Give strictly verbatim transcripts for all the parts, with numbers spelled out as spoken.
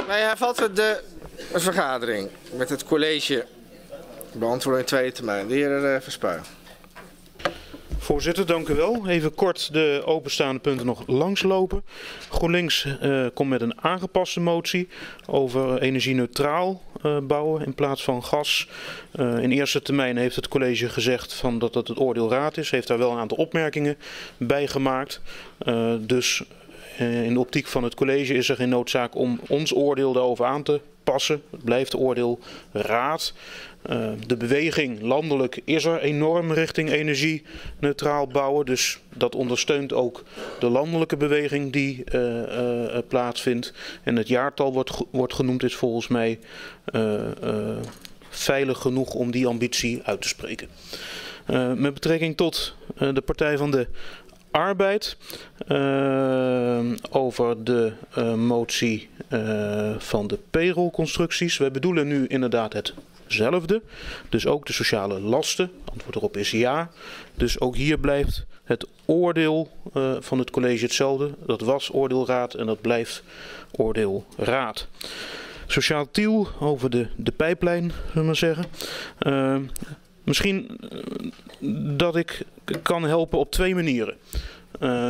Wij hervatten de vergadering met het college beantwoorden in tweede termijn. De heer Verspuy. Voorzitter, dank u wel. Even kort de openstaande punten nog langslopen. GroenLinks uh, komt met een aangepaste motie over energie-neutraal uh, bouwen in plaats van gas. Uh, in eerste termijn heeft het college gezegd van dat dat het oordeelraad is. Heeft daar wel een aantal opmerkingen bij gemaakt. Uh, dus uh, in de optiek van het college is er geen noodzaak om ons oordeel daarover aan te passen. Het blijft oordeelraad. Uh, de beweging landelijk is er enorm richting energie-neutraal bouwen. Dus dat ondersteunt ook de landelijke beweging die uh, uh, plaatsvindt. En het jaartal wordt, wordt genoemd is volgens mij uh, uh, veilig genoeg om die ambitie uit te spreken. Uh, met betrekking tot uh, de Partij van de Arbeid uh, over de uh, motie uh, van de payrollconstructies. Wij bedoelen nu inderdaad hetzelfde. Dus ook de sociale lasten. Antwoord erop is ja. Dus ook hier blijft het oordeel uh, van het college hetzelfde. Dat was oordeelraad en dat blijft oordeelraad. Sociaal Tiel over de, de pijplijn, zullen we maar zeggen. Uh, Misschien dat ik kan helpen op twee manieren. Uh,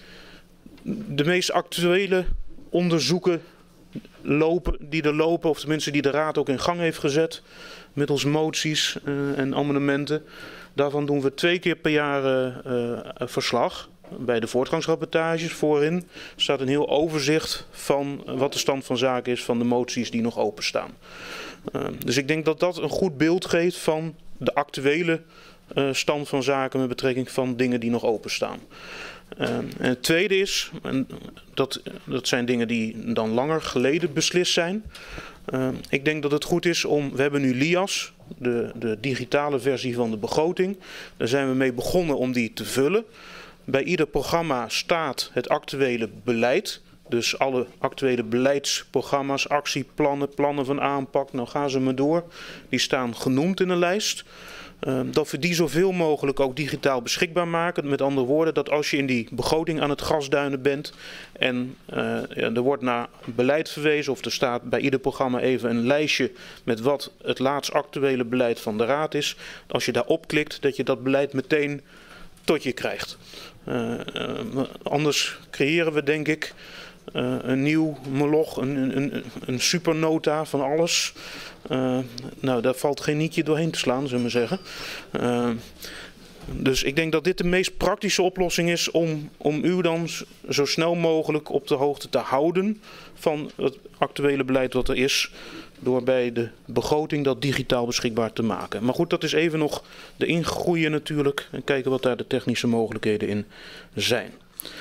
de meest actuele onderzoeken lopen, die er lopen, of tenminste die de Raad ook in gang heeft gezet, middels moties uh, en amendementen. Daarvan doen we twee keer per jaar uh, uh, verslag. Bij de voortgangsrapportages voorin staat een heel overzicht van wat de stand van zaken is van de moties die nog openstaan. Uh, dus ik denk dat dat een goed beeld geeft van de actuele uh, stand van zaken met betrekking van dingen die nog openstaan. Uh, en het tweede is, en dat, dat zijn dingen die dan langer geleden beslist zijn. Uh, ik denk dat het goed is om, we hebben nu L I A S, de, de digitale versie van de begroting. Daar zijn we mee begonnen om die te vullen. Bij ieder programma staat het actuele beleid. Dus alle actuele beleidsprogramma's, actieplannen, plannen van aanpak, nou gaan ze maar door. Die staan genoemd in een lijst. Uh, dat we die zoveel mogelijk ook digitaal beschikbaar maken. Met andere woorden, dat als je in die begroting aan het grasduinen bent en uh, ja, er wordt naar beleid verwezen of er staat bij ieder programma even een lijstje met wat het laatst actuele beleid van de Raad is. Als je daarop klikt, dat je dat beleid meteen tot je krijgt. Uh, uh, anders creëren we denk ik Uh, een nieuw moloch, een, een, een supernota van alles. Uh, nou, daar valt geen nietje doorheen te slaan, zullen we zeggen. Uh, dus ik denk dat dit de meest praktische oplossing is om, om u dan zo snel mogelijk op de hoogte te houden van het actuele beleid wat er is. Door bij de begroting dat digitaal beschikbaar te maken. Maar goed, dat is even nog de ingroeien natuurlijk. En kijken wat daar de technische mogelijkheden in zijn.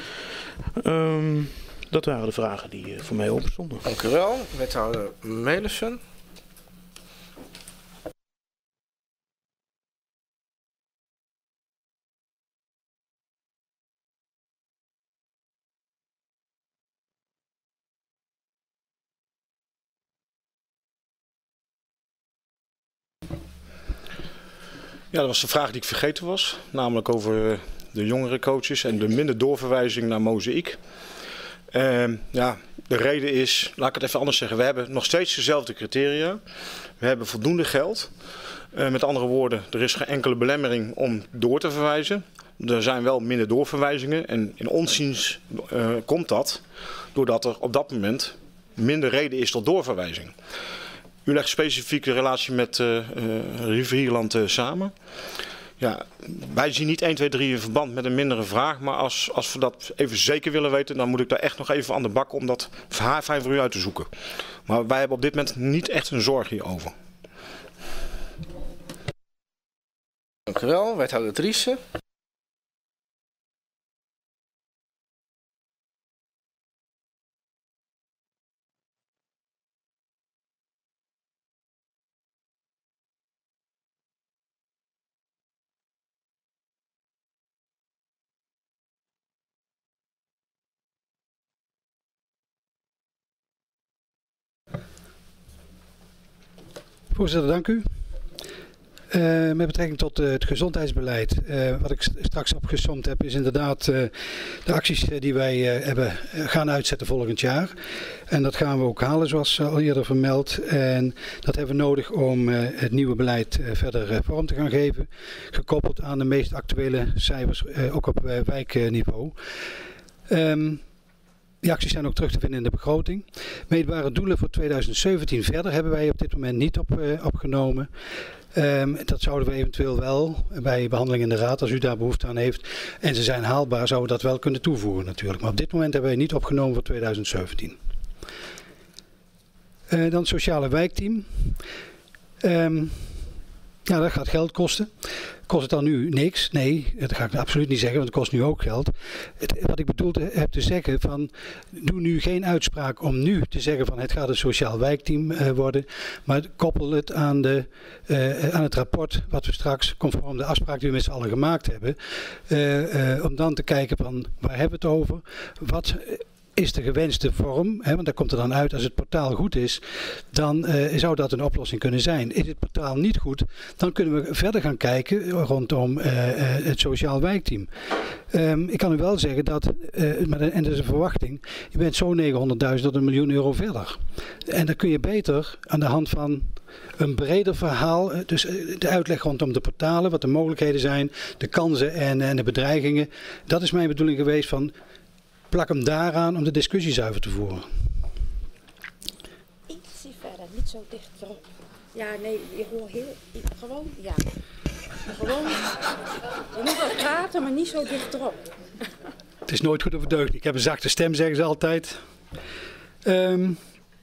Um, Dat waren de vragen die voor mij open stonden. Dank u wel, wethouder Melissen. Ja, dat was de vraag die ik vergeten was. Namelijk over de jongere coaches en de minder doorverwijzing naar Mozaïek. Uh, ja, de reden is, laat ik het even anders zeggen, we hebben nog steeds dezelfde criteria. We hebben voldoende geld. Uh, met andere woorden, er is geen enkele belemmering om door te verwijzen. Er zijn wel minder doorverwijzingen en in ons ziens uh, komt dat doordat er op dat moment minder reden is tot doorverwijzing. U legt specifiek de relatie met uh, uh, Rivierland uh, samen. Ja, wij zien niet één, twee, drie in verband met een mindere vraag, maar als, als we dat even zeker willen weten, dan moet ik daar echt nog even aan de bak om dat fijn voor u uit te zoeken. Maar wij hebben op dit moment niet echt een zorg hierover. Dank u wel, wethouder Driessen. Voorzitter, dank u. Uh, met betrekking tot uh, het gezondheidsbeleid, uh, wat ik st straks opgesomd heb, is inderdaad uh, de acties uh, die wij uh, hebben uh, gaan uitzetten volgend jaar. En dat gaan we ook halen, zoals uh, al eerder vermeld. En dat hebben we nodig om uh, het nieuwe beleid uh, verder uh, vorm te gaan geven. Gekoppeld aan de meest actuele cijfers, uh, ook op uh, wijkniveau. Um, Die acties zijn ook terug te vinden in de begroting. Meetbare doelen voor tweeduizend zeventien verder hebben wij op dit moment niet op, uh, opgenomen. Um, dat zouden we eventueel wel bij behandeling in de raad, als u daar behoefte aan heeft. En ze zijn haalbaar, zouden we dat wel kunnen toevoegen natuurlijk. Maar op dit moment hebben wij niet opgenomen voor tweeduizend zeventien. Uh, dan het sociale wijkteam. Um, ja, dat gaat geld kosten. Kost het dan nu niks? Nee, dat ga ik absoluut niet zeggen, want het kost nu ook geld. Het, wat ik bedoeld heb te zeggen van, doe nu geen uitspraak om nu te zeggen van het gaat een sociaal wijkteam uh, worden, maar koppel het aan, de, uh, aan het rapport wat we straks, conform de afspraak die we met z'n allen gemaakt hebben, uh, uh, om dan te kijken van waar hebben we het over, wat is de gewenste vorm, hè, want daar komt er dan uit als het portaal goed is, dan uh, zou dat een oplossing kunnen zijn. Is het portaal niet goed, dan kunnen we verder gaan kijken rondom uh, uh, het sociaal wijkteam. Um, ik kan u wel zeggen dat, uh, maar, en dat is een verwachting, je bent zo negenhonderdduizend tot een miljoen euro verder. En dan kun je beter aan de hand van een breder verhaal, dus de uitleg rondom de portalen, wat de mogelijkheden zijn, de kansen en, en de bedreigingen. Dat is mijn bedoeling geweest van, plak hem daaraan om de discussie zuiver te voeren. Ietsje verder, niet zo dicht erop. Ja, nee, je hoort heel, gewoon, ja. Gewoon, je moet wel praten, maar niet zo dicht erop. Het is nooit goed of deugd. Ik heb een zachte stem, zeggen ze altijd. Um,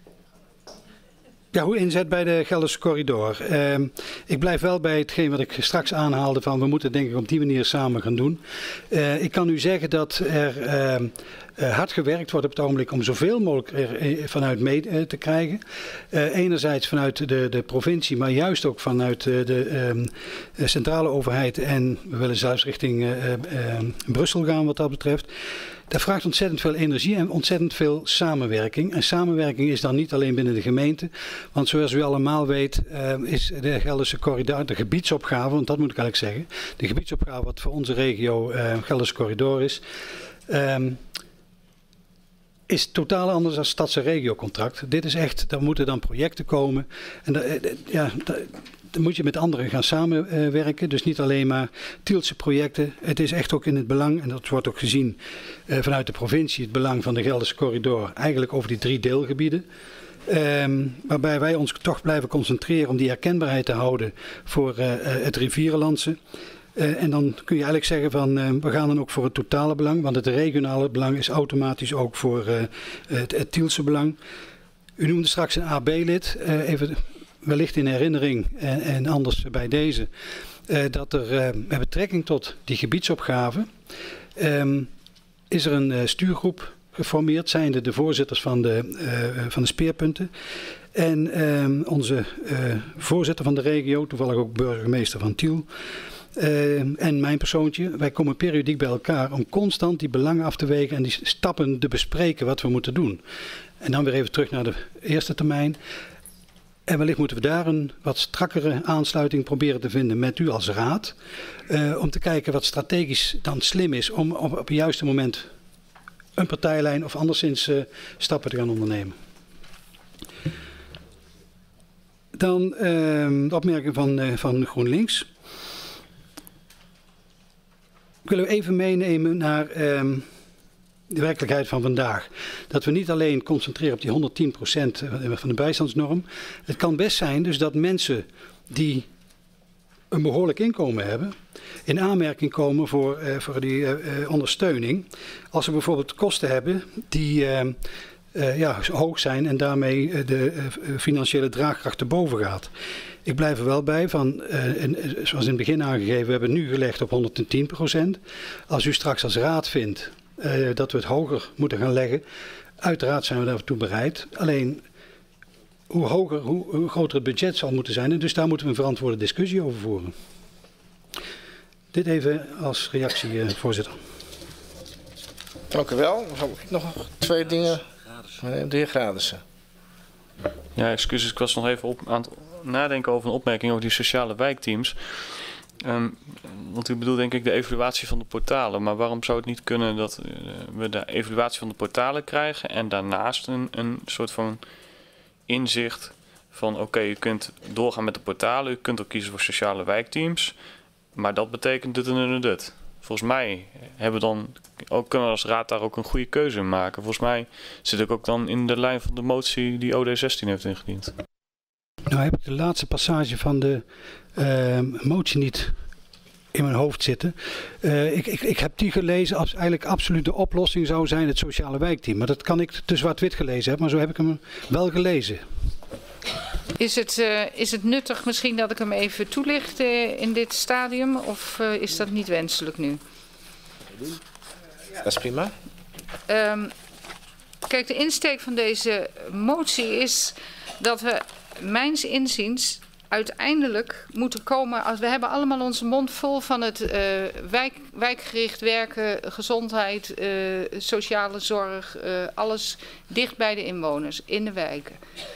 Ja, hoe inzet bij de Gelderse corridor. Uh, ik blijf wel bij hetgeen wat ik straks aanhaalde van we moeten denk ik op die manier samen gaan doen. Uh, ik kan u zeggen dat er uh, uh, hard gewerkt wordt op het ogenblik om zoveel mogelijk er vanuit mee uh, te krijgen. Uh, enerzijds vanuit de, de provincie, maar juist ook vanuit uh, de uh, centrale overheid. En we willen zelfs richting uh, uh, Brussel gaan wat dat betreft. Dat vraagt ontzettend veel energie en ontzettend veel samenwerking. En samenwerking is dan niet alleen binnen de gemeente. Want zoals u allemaal weet uh, is de Gelderse corridor, de gebiedsopgave, want dat moet ik eigenlijk zeggen. De gebiedsopgave wat voor onze regio uh, Gelderse corridor is. Um, is totaal anders dan stads- en regiocontract. Dit is echt, daar moeten dan projecten komen. En da, ja, da, dan moet je met anderen gaan samenwerken. Uh, dus niet alleen maar Tielse projecten. Het is echt ook in het belang, en dat wordt ook gezien uh, vanuit de provincie, het belang van de Gelderse corridor. Eigenlijk over die drie deelgebieden. Um, waarbij wij ons toch blijven concentreren om die herkenbaarheid te houden voor uh, uh, het rivierenlandse. Uh, en dan kun je eigenlijk zeggen van uh, we gaan dan ook voor het totale belang. Want het regionale belang is automatisch ook voor uh, het, het Tielse belang. U noemde straks een A B-lid. Uh, even wellicht in herinnering en, en anders bij deze. Uh, dat er uh, met betrekking tot die gebiedsopgave um, is er een uh, stuurgroep geformeerd. Zijnde de voorzitters van de, uh, van de speerpunten. En um, onze uh, voorzitter van de regio, toevallig ook burgemeester van Tiel. Uh, en mijn persoontje, wij komen periodiek bij elkaar om constant die belangen af te wegen en die stappen te bespreken wat we moeten doen. En dan weer even terug naar de eerste termijn. En wellicht moeten we daar een wat strakkere aansluiting proberen te vinden met u als raad. Uh, om te kijken wat strategisch dan slim is om op, op het juiste moment een partijlijn of anderszins uh, stappen te gaan ondernemen. Dan uh, de opmerking van, uh, van GroenLinks. Ik wil u even meenemen naar um, de werkelijkheid van vandaag. Dat we niet alleen concentreren op die honderdtien procent van de bijstandsnorm. Het kan best zijn dus dat mensen die een behoorlijk inkomen hebben, in aanmerking komen voor, uh, voor die uh, ondersteuning. Als ze bijvoorbeeld kosten hebben die uh, uh, ja, hoog zijn en daarmee uh, de uh, financiële draagkracht te boven gaat. Ik blijf er wel bij van, uh, en, zoals in het begin aangegeven, we hebben nu gelegd op honderdtien procent. Als u straks als raad vindt uh, dat we het hoger moeten gaan leggen, uiteraard zijn we daartoe bereid. Alleen, hoe hoger, hoe, hoe groter het budget zal moeten zijn. En dus daar moeten we een verantwoorde discussie over voeren. Dit even als reactie, uh, voorzitter. Dank u wel. Dan heb ik nog twee dingen. De heer Gradussen. Ja, excuses. Ik was nog even op aan het nadenken over een opmerking over die sociale wijkteams. Um, want u bedoelt denk ik de evaluatie van de portalen. Maar waarom zou het niet kunnen dat uh, we de evaluatie van de portalen krijgen en daarnaast een, een soort van inzicht van oké, okay, u kunt doorgaan met de portalen, u kunt ook kiezen voor sociale wijkteams, maar dat betekent dit en dit en dit. Volgens mij hebben we dan ook, kunnen we als raad daar ook een goede keuze in maken. Volgens mij zit ik ook dan in de lijn van de motie die O D zestien heeft ingediend. Nou heb ik de laatste passage van de uh, motie niet in mijn hoofd zitten. Uh, ik, ik, ik heb die gelezen als eigenlijk absoluut de oplossing zou zijn het sociale wijkteam. Maar dat kan ik te zwart-wit gelezen hebben, maar zo heb ik hem wel gelezen. Is het, uh, is het nuttig misschien dat ik hem even toelicht uh, in dit stadium of uh, is dat niet wenselijk nu? Dat is prima. Um, kijk, de insteek van deze motie is dat we mijns inziens uiteindelijk moeten komen, als we hebben allemaal onze mond vol van het uh, wijk, wijkgericht werken, gezondheid, uh, sociale zorg, uh, alles dicht bij de inwoners in de wijken.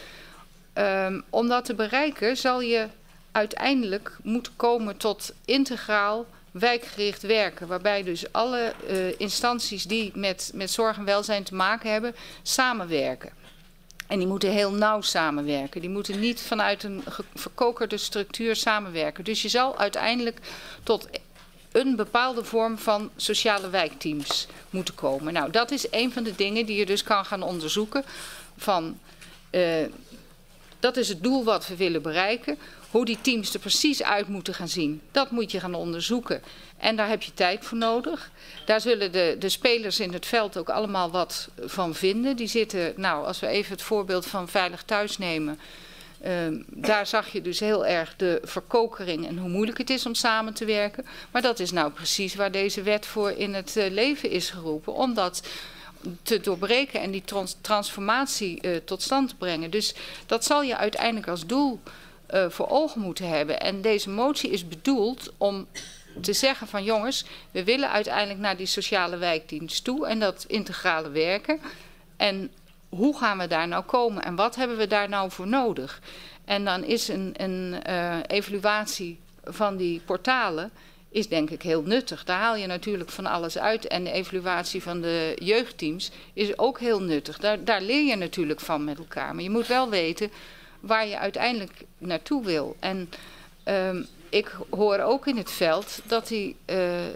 Um, om dat te bereiken zal je uiteindelijk moeten komen tot integraal wijkgericht werken. Waarbij dus alle uh, instanties die met, met zorg en welzijn te maken hebben, samenwerken. En die moeten heel nauw samenwerken. Die moeten niet vanuit een verkokerde structuur samenwerken. Dus je zal uiteindelijk tot een bepaalde vorm van sociale wijkteams moeten komen. Nou, dat is een van de dingen die je dus kan gaan onderzoeken. Van, uh, dat is het doel wat we willen bereiken. Hoe die teams er precies uit moeten gaan zien, dat moet je gaan onderzoeken. En daar heb je tijd voor nodig. Daar zullen de, de spelers in het veld ook allemaal wat van vinden. Die zitten, nou, als we even het voorbeeld van Veilig Thuis nemen. Uh, daar zag je dus heel erg de verkokering en hoe moeilijk het is om samen te werken. Maar dat is nou precies waar deze wet voor in het uh, leven is geroepen. Om dat te doorbreken en die trans transformatie uh, tot stand te brengen. Dus dat zal je uiteindelijk als doel uh, voor ogen moeten hebben. En deze motie is bedoeld om te zeggen van jongens, we willen uiteindelijk naar die sociale wijkdienst toe en dat integrale werken. En hoe gaan we daar nou komen en wat hebben we daar nou voor nodig? En dan is een, een uh, evaluatie van die portalen is denk ik heel nuttig. Daar haal je natuurlijk van alles uit. En de evaluatie van de jeugdteams is ook heel nuttig. Daar, daar leer je natuurlijk van met elkaar. Maar je moet wel weten waar je uiteindelijk naartoe wil. En um, ik hoor ook in het veld dat, die, uh,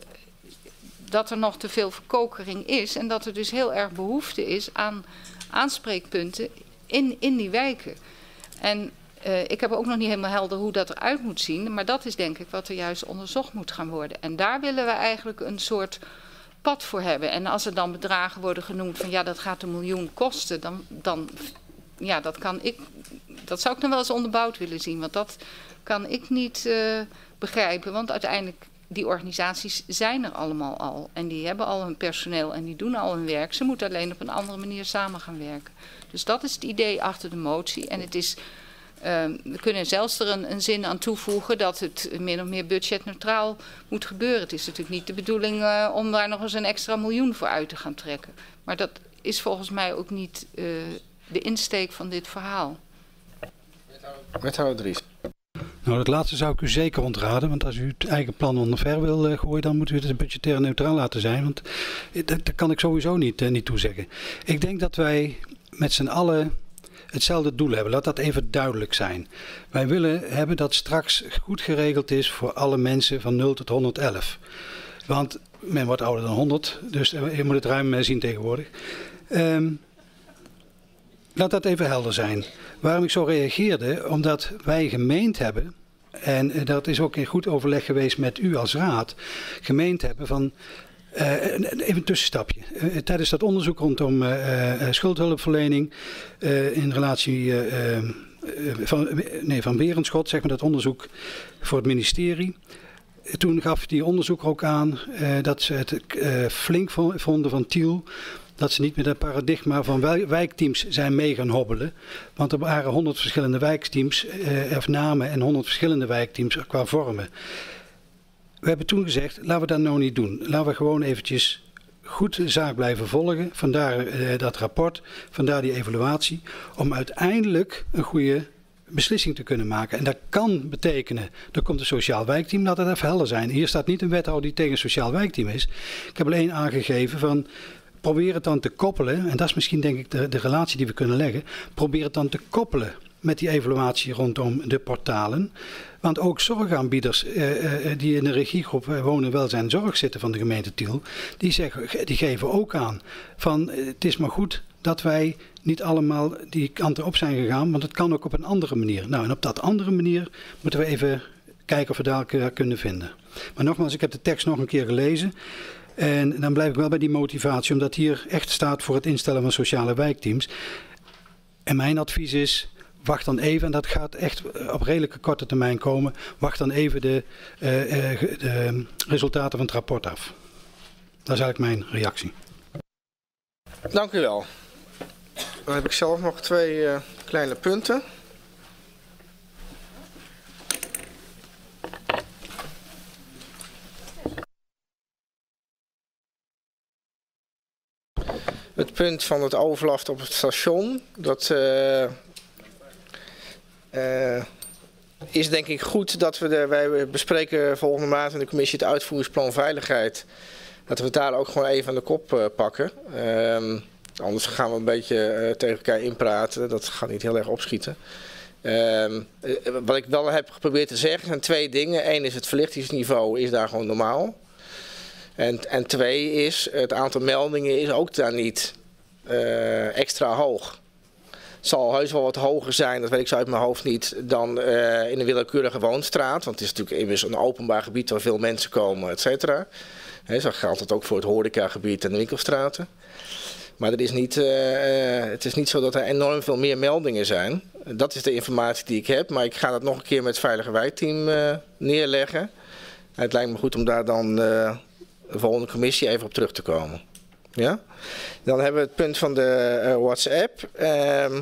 dat er nog te veel verkokering is. En dat er dus heel erg behoefte is aan aanspreekpunten in, in die wijken. En uh, ik heb ook nog niet helemaal helder hoe dat eruit moet zien. Maar dat is denk ik wat er juist onderzocht moet gaan worden. En daar willen we eigenlijk een soort pad voor hebben. En als er dan bedragen worden genoemd van ja, dat gaat een miljoen kosten. Dan, dan ja, dat kan ik, dat zou ik dan wel eens onderbouwd willen zien. Want dat kan ik niet uh, begrijpen. Want uiteindelijk, die organisaties zijn er allemaal al. En die hebben al hun personeel en die doen al hun werk. Ze moeten alleen op een andere manier samen gaan werken. Dus dat is het idee achter de motie. En het is, uh, we kunnen zelfs er een, een zin aan toevoegen dat het min of meer budgetneutraal moet gebeuren. Het is natuurlijk niet de bedoeling uh, om daar nog eens een extra miljoen voor uit te gaan trekken. Maar dat is volgens mij ook niet uh, de insteek van dit verhaal. Wethouder Dries. Nou, dat laatste zou ik u zeker ontraden, want als u het eigen plan omver wil uh, gooien, dan moet u het budgetair neutraal laten zijn, want dat, dat kan ik sowieso niet, uh, niet toezeggen. Ik denk dat wij met z'n allen hetzelfde doel hebben, laat dat even duidelijk zijn. Wij willen hebben dat straks goed geregeld is voor alle mensen van nul tot honderdelf. Want men wordt ouder dan honderd, dus je moet het ruim uh, zien tegenwoordig. Um, Laat dat even helder zijn. Waarom ik zo reageerde, omdat wij gemeend hebben, en dat is ook in goed overleg geweest met u als raad, gemeend hebben van, uh, even een tussenstapje. Uh, tijdens dat onderzoek rondom uh, uh, schuldhulpverlening uh, in relatie uh, uh, van, nee, van Berenschot, zeg maar dat onderzoek voor het ministerie. Toen gaf die onderzoeker ook aan uh, dat ze het uh, flink vonden van Tiel, dat ze niet met het paradigma van wijkteams zijn mee gaan hobbelen. Want er waren honderd verschillende wijkteams, eh, of namen en honderd verschillende wijkteams qua vormen. We hebben toen gezegd, laten we dat nou niet doen. Laten we gewoon eventjes goed de zaak blijven volgen. Vandaar eh, dat rapport, vandaar die evaluatie. Om uiteindelijk een goede beslissing te kunnen maken. En dat kan betekenen, er komt een sociaal wijkteam, laat het even helder zijn. Hier staat niet een wethouder die tegen een sociaal wijkteam is. Ik heb alleen aangegeven van, probeer het dan te koppelen, en dat is misschien denk ik de, de relatie die we kunnen leggen, probeer het dan te koppelen met die evaluatie rondom de portalen. Want ook zorgaanbieders eh, eh, die in de regiegroep Wonen, Welzijn en Zorg zitten van de gemeente Tiel, die, zeggen, die geven ook aan van eh, het is maar goed dat wij niet allemaal die kant op zijn gegaan, want het kan ook op een andere manier. Nou, en op dat andere manier moeten we even kijken of we daar kunnen vinden. Maar nogmaals, ik heb de tekst nog een keer gelezen. En dan blijf ik wel bij die motivatie, omdat hier echt staat voor het instellen van sociale wijkteams. En mijn advies is, wacht dan even, en dat gaat echt op redelijke korte termijn komen, wacht dan even de, uh, uh, de resultaten van het rapport af. Dat is eigenlijk mijn reactie. Dank u wel. Dan heb ik zelf nog twee uh, kleine punten. Het punt van het overlast op het station, dat uh, uh, is denk ik goed dat we, de, wij bespreken volgende maand in de commissie het uitvoeringsplan veiligheid, dat we het daar ook gewoon even aan de kop uh, pakken. Uh, anders gaan we een beetje uh, tegen elkaar inpraten, dat gaat niet heel erg opschieten. Uh, wat ik wel heb geprobeerd te zeggen zijn twee dingen. Eén is het verlichtingsniveau is daar gewoon normaal. En, en twee is, het aantal meldingen is ook daar niet uh, extra hoog. Het zal heus wel wat hoger zijn, dat weet ik zo uit mijn hoofd niet, dan uh, in een willekeurige woonstraat. Want het is natuurlijk immers een openbaar gebied waar veel mensen komen, et cetera. He, zo geldt het ook voor het horecagebied en de winkelstraten. Maar er is niet, uh, uh, het is niet zo dat er enorm veel meer meldingen zijn. Dat is de informatie die ik heb, maar ik ga dat nog een keer met het Veilige Wijkteam uh, neerleggen. En het lijkt me goed om daar dan uh, de volgende commissie even op terug te komen. Ja? Dan hebben we het punt van de uh, WhatsApp. Uh,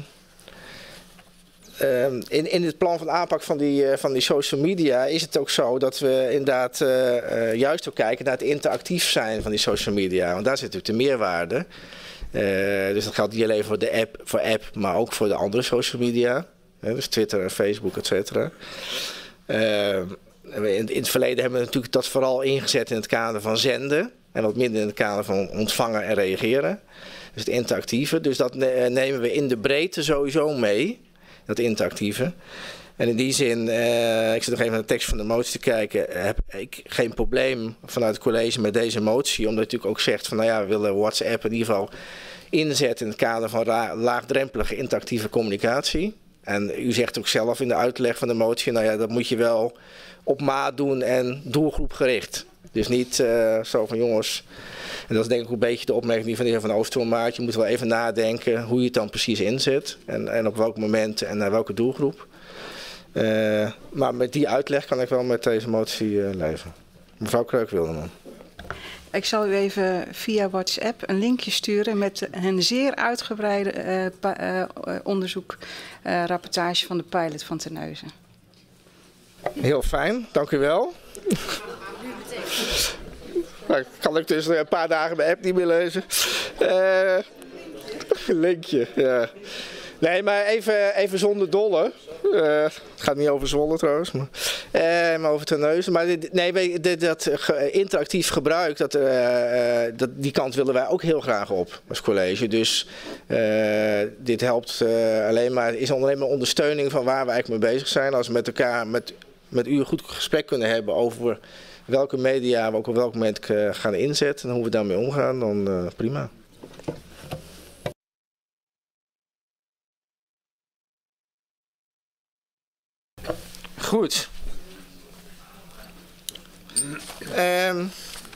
uh, in, in het plan van aanpak van die, uh, van die social media is het ook zo dat we inderdaad uh, uh, juist ook kijken naar het interactief zijn van die social media. Want daar zit natuurlijk de meerwaarde. Uh, dus dat geldt niet alleen voor de app, voor app, maar ook voor de andere social media. Uh, dus Twitter en Facebook, et cetera. Uh, in, in het verleden hebben we natuurlijk dat vooral ingezet in het kader van zenden. En wat minder in het kader van ontvangen en reageren. Dus het interactieve. Dus dat ne nemen we in de breedte sowieso mee. Dat interactieve. En in die zin, uh, ik zit nog even naar de tekst van de motie te kijken. Heb ik geen probleem vanuit het college met deze motie. Omdat je natuurlijk ook zegt van nou ja, we willen WhatsApp in ieder geval inzetten in het kader van laagdrempelige interactieve communicatie. En u zegt ook zelf in de uitleg van de motie, nou ja, dat moet je wel op maat doen en doelgroepgericht. Dus niet uh, zo van jongens, en dat is denk ik een beetje de opmerking die van de heer Van Oosterhoorn maakt. Je moet wel even nadenken hoe je het dan precies inzet en, en op welk moment en naar welke doelgroep. Uh, maar met die uitleg kan ik wel met deze motie uh, leven. Mevrouw Kreuk-Wilderman. Ik zal u even via WhatsApp een linkje sturen met een zeer uitgebreide uh, uh, onderzoek, uh, rapportage van de pilot van Terneuzen. Heel fijn, dank u wel. Nou, kan ik dus een paar dagen de app niet meer lezen. Uh, linkje, ja. Nee, maar even, even zonder dolle. Uh, het gaat niet over Zwolle trouwens, maar, uh, maar over Terneuzen. Maar dit, nee, dit, dat ge, interactief gebruik, dat, uh, dat, die kant willen wij ook heel graag op als college. Dus uh, dit helpt uh, alleen maar, is alleen maar ondersteuning van waar we eigenlijk mee bezig zijn. Als we met elkaar, met, met u een goed gesprek kunnen hebben over welke media we ook op welk moment gaan inzetten en hoe we daarmee omgaan, dan uh, prima. Goed. Um,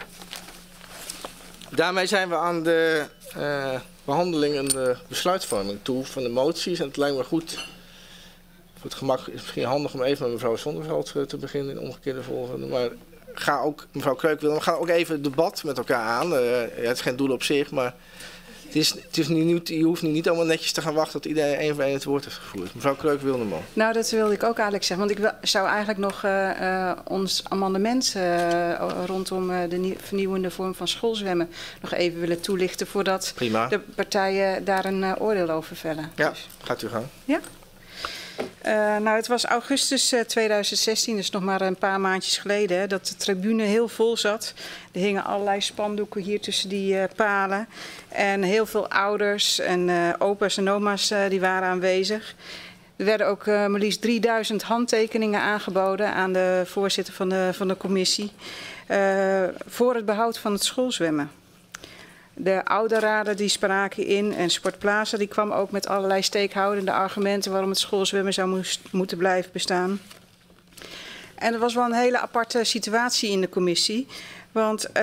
daarmee zijn we aan de uh, behandeling en de besluitvorming toe van de moties. En het lijkt me goed, voor het gemak is het misschien handig om even met mevrouw Zonderveld te beginnen in omgekeerde volgorde. Maar ga ook, mevrouw Kreuk-Wilderman, we gaan ook even het debat met elkaar aan. Uh, het is geen doel op zich, maar het is, het is niet, je hoeft nu niet allemaal netjes te gaan wachten tot iedereen één voor één het woord heeft gevoerd. Mevrouw Kreuk-Wilderman. Nou, dat wilde ik ook eigenlijk zeggen. Want ik zou eigenlijk nog uh, uh, ons amendement uh, rondom uh, de vernieuwende vorm van schoolzwemmen nog even willen toelichten voordat Prima. de partijen daar een uh, oordeel over vellen. Ja, dus. Gaat u gang. Ja. Uh, nou, het was augustus uh, tweeduizend zestien, dus nog maar een paar maandjes geleden, hè, dat de tribune heel vol zat. Er hingen allerlei spandoeken hier tussen die uh, palen. En heel veel ouders en uh, opa's en oma's uh, die waren aanwezig. Er werden ook uh, maar liefst drieduizend handtekeningen aangeboden aan de voorzitter van de, van de commissie uh, voor het behoud van het schoolzwemmen. De ouderraden die spraken in en Sportplaza die kwam ook met allerlei steekhoudende argumenten waarom het schoolzwemmen zou moest, moeten blijven bestaan. En er was wel een hele aparte situatie in de commissie, want uh,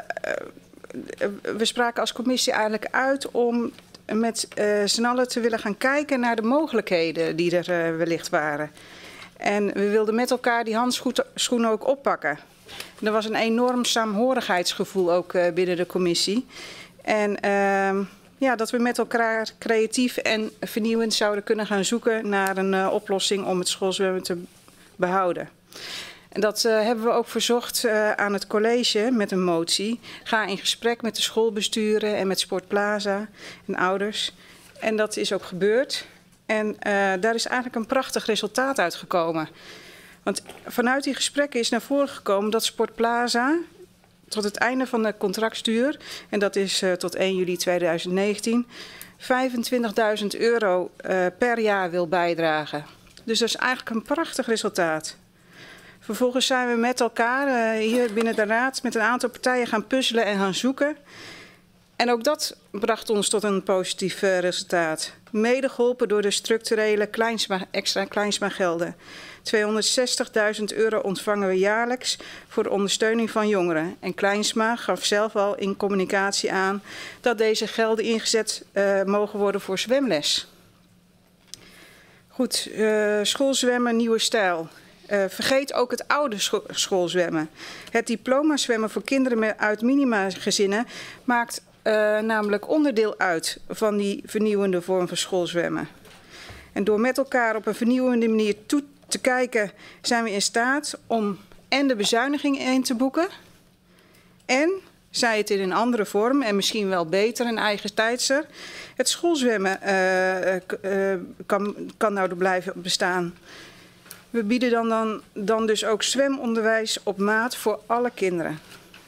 we spraken als commissie eigenlijk uit om met uh, z'n allen te willen gaan kijken naar de mogelijkheden die er uh, wellicht waren. En we wilden met elkaar die handschoenen ook oppakken. En er was een enorm saamhorigheidsgevoel ook uh, binnen de commissie. En uh, ja, dat we met elkaar creatief en vernieuwend zouden kunnen gaan zoeken naar een uh, oplossing om het schoolzwemmen te behouden. En dat uh, hebben we ook verzocht uh, aan het college met een motie. Ga in gesprek met de schoolbesturen en met Sportplaza en ouders. En dat is ook gebeurd. En uh, daar is eigenlijk een prachtig resultaat uitgekomen. Want vanuit die gesprekken is naar voren gekomen dat Sportplaza tot het einde van de contractduur, en dat is uh, tot één juli tweeduizend negentien, vijfentwintigduizend euro uh, per jaar wil bijdragen. Dus dat is eigenlijk een prachtig resultaat. Vervolgens zijn we met elkaar uh, hier binnen de raad met een aantal partijen gaan puzzelen en gaan zoeken. En ook dat bracht ons tot een positief uh, resultaat. Mede geholpen door de structurele kleinsma, extra kleinsmagelden. tweehonderdzestigduizend euro ontvangen we jaarlijks voor de ondersteuning van jongeren. En Kleinsma gaf zelf al in communicatie aan dat deze gelden ingezet uh, mogen worden voor zwemles. Goed, uh, schoolzwemmen, nieuwe stijl. Uh, vergeet ook het oude scho schoolzwemmen. Het diploma zwemmen voor kinderen uit minima-gezinnen maakt uh, namelijk onderdeel uit van die vernieuwende vorm van schoolzwemmen. En door met elkaar op een vernieuwende manier toe te kijken zijn we in staat om en de bezuiniging in te boeken en, zij het in een andere vorm en misschien wel beter en eigentijdser, het schoolzwemmen uh, uh, kan, kan nou blijven bestaan. We bieden dan, dan, dan dus ook zwemonderwijs op maat voor alle kinderen.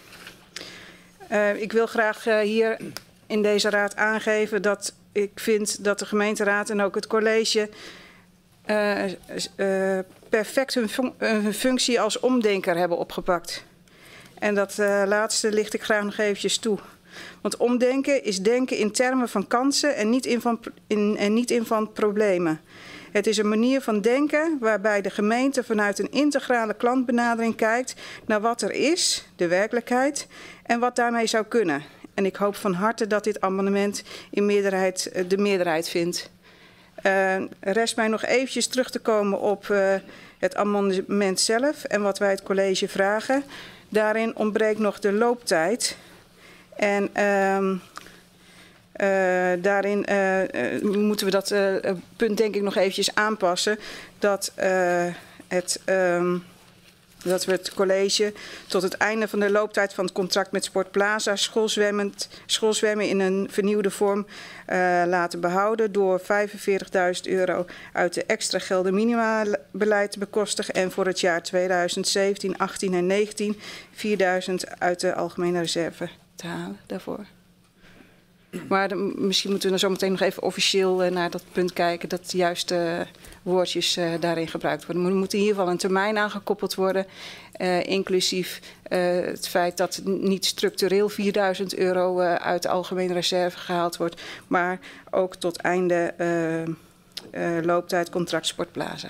Uh, ik wil graag uh, hier in deze raad aangeven dat ik vind dat de gemeenteraad en ook het college uh, uh, perfect hun, fun hun functie als omdenker hebben opgepakt. En dat uh, laatste licht ik graag nog eventjes toe. Want omdenken is denken in termen van kansen en niet in van, in, en niet in van problemen. Het is een manier van denken waarbij de gemeente vanuit een integrale klantbenadering kijkt naar wat er is, de werkelijkheid, en wat daarmee zou kunnen. En ik hoop van harte dat dit amendement in meerderheid, de meerderheid vindt. Uh, rest mij nog eventjes terug te komen op uh, het amendement zelf en wat wij het college vragen. Daarin ontbreekt nog de looptijd. En Uh, Uh, daarin uh, uh, moeten we dat uh, punt denk ik nog eventjes aanpassen. Dat, uh, het, um, dat we het college tot het einde van de looptijd van het contract met Sportplaza schoolzwemmen in een vernieuwde vorm uh, laten behouden door vijfenveertigduizend euro uit de extra gelden minimabeleid te bekostigen en voor het jaar tweeduizend zeventien, achttien en negentien vierduizend uit de algemene reserve te halen daarvoor. Maar de, misschien moeten we dan zo meteen nog even officieel uh, naar dat punt kijken dat de juiste uh, woordjes uh, daarin gebruikt worden. Maar er moet in ieder geval een termijn aangekoppeld worden, uh, inclusief uh, het feit dat niet structureel vierduizend euro uh, uit de algemene reserve gehaald wordt, maar ook tot einde uh, uh, looptijd contract Sportplaza.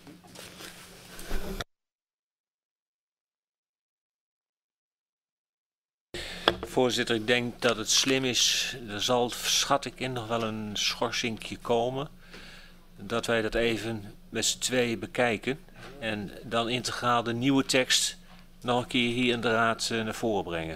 Voorzitter, ik denk dat het slim is, er zal, schat ik in, nog wel een schorsingje komen. Dat wij dat even met z'n tweeën bekijken. En dan integraal de nieuwe tekst nog een keer hier in de raad uh, naar voren brengen.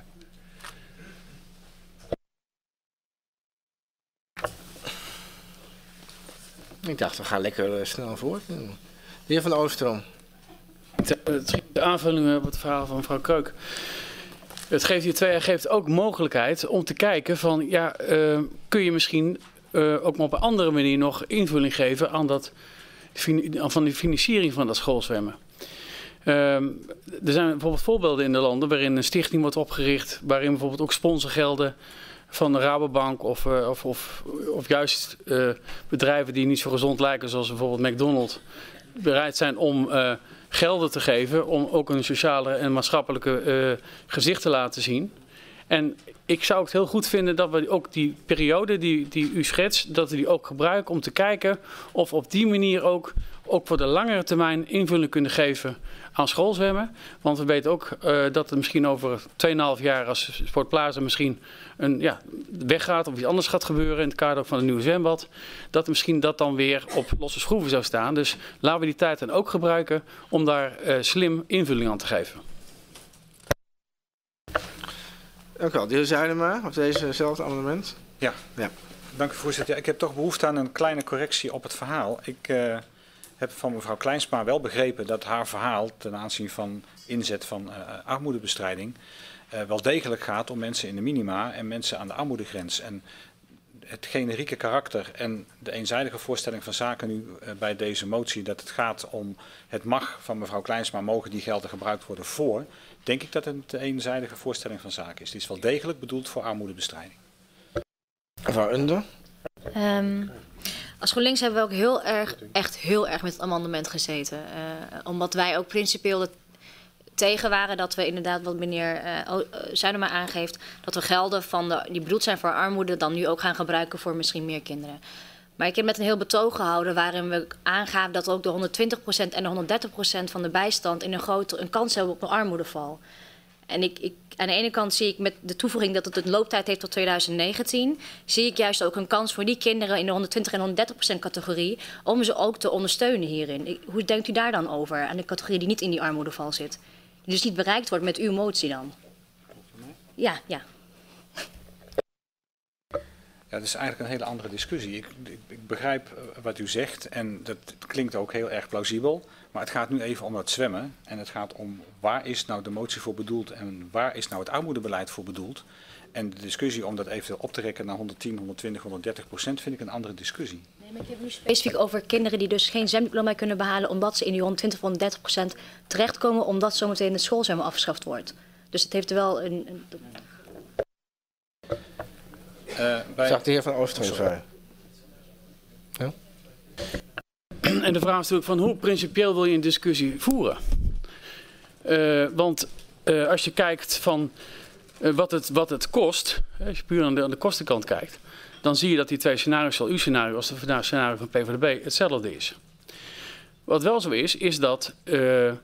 Ik dacht, we gaan lekker uh, snel voort. De heer Van Oostrom. De aanvulling op het verhaal van mevrouw Kreuk. Het geeft hier twee geeft ook mogelijkheid om te kijken van, ja, uh, kun je misschien uh, ook maar op een andere manier nog invulling geven aan dat van de financiering van dat schoolzwemmen. Um, er zijn bijvoorbeeld voorbeelden in de landen waarin een stichting wordt opgericht, waarin bijvoorbeeld ook sponsorgelden van de Rabobank of, uh, of, of, of juist uh, bedrijven die niet zo gezond lijken, zoals bijvoorbeeld McDonald's, bereid zijn om uh, gelden te geven om ook een sociale en maatschappelijke uh, gezicht te laten zien. En ik zou het heel goed vinden dat we ook die periode die, die u schetst, dat we die ook gebruiken om te kijken of op die manier ook, ook voor de langere termijn invulling kunnen geven aan schoolzwemmen. Want we weten ook uh, dat het misschien over twee komma vijf jaar als Sportplaza misschien een, ja, weggaat of iets anders gaat gebeuren in het kader van een nieuw zwembad. Dat misschien dat dan weer op losse schroeven zou staan. Dus laten we die tijd dan ook gebruiken om daar uh, slim invulling aan te geven. Dank u wel. De heer Zuidema, op dezezelfde amendement. Ja. ja, dank u voorzitter. Ja, ik heb toch behoefte aan een kleine correctie op het verhaal. Ik uh, heb van mevrouw Kleinsma wel begrepen dat haar verhaal ten aanzien van inzet van uh, armoedebestrijding uh, wel degelijk gaat om mensen in de minima en mensen aan de armoedegrens. En het generieke karakter en de eenzijdige voorstelling van zaken nu uh, bij deze motie dat het gaat om het mag van mevrouw Kleinsma, mogen die gelden gebruikt worden voor, denk ik dat het een eenzijdige voorstelling van zaken is. Het is wel degelijk bedoeld voor armoedebestrijding. Mevrouw Under. Um, als GroenLinks hebben we ook heel erg, echt heel erg met het amendement gezeten. Uh, omdat wij ook principieel tegen waren dat we inderdaad, wat meneer uh, Zuidema aangeeft, dat we gelden van de, die bedoeld zijn voor armoede dan nu ook gaan gebruiken voor misschien meer kinderen. Maar ik heb met een heel betoog gehouden waarin we aangaven dat ook de honderdtwintig procent en de honderddertig procent van de bijstand in een grote een kans hebben op een armoedeval. En ik, ik, aan de ene kant zie ik met de toevoeging dat het een looptijd heeft tot tweeduizend negentien, zie ik juist ook een kans voor die kinderen in de honderdtwintig en honderddertig procent categorie om ze ook te ondersteunen hierin. Ik, hoe denkt u daar dan over, aan de categorie die niet in die armoedeval zit? Die dus niet bereikt wordt met uw motie dan? Ja, ja. Ja, dat is eigenlijk een hele andere discussie. Ik, ik, ik begrijp wat u zegt en dat klinkt ook heel erg plausibel. Maar het gaat nu even om dat zwemmen. En het gaat om waar is nou de motie voor bedoeld en waar is nou het armoedebeleid voor bedoeld. En de discussie om dat eventueel op te rekken naar honderdtien, honderdtwintig, honderddertig procent vind ik een andere discussie. Nee, maar ik heb nu specifiek over kinderen die dus geen zwemdiploma kunnen behalen omdat ze in die honderdtwintig, honderddertig procent terechtkomen omdat zometeen het schoolzwemmen afgeschaft wordt. Dus het heeft er wel een... een... Uh, bij... Zag de heer Van Oosterhoven. Ja? En de vraag is natuurlijk van hoe principieel wil je een discussie voeren? Uh, want uh, als je kijkt van uh, wat, het, wat het kost, als je puur aan de, aan de kostenkant kijkt, dan zie je dat die twee scenario's, zowel uw scenario als het scenario van P V D B, hetzelfde is. Wat wel zo is, is dat uh,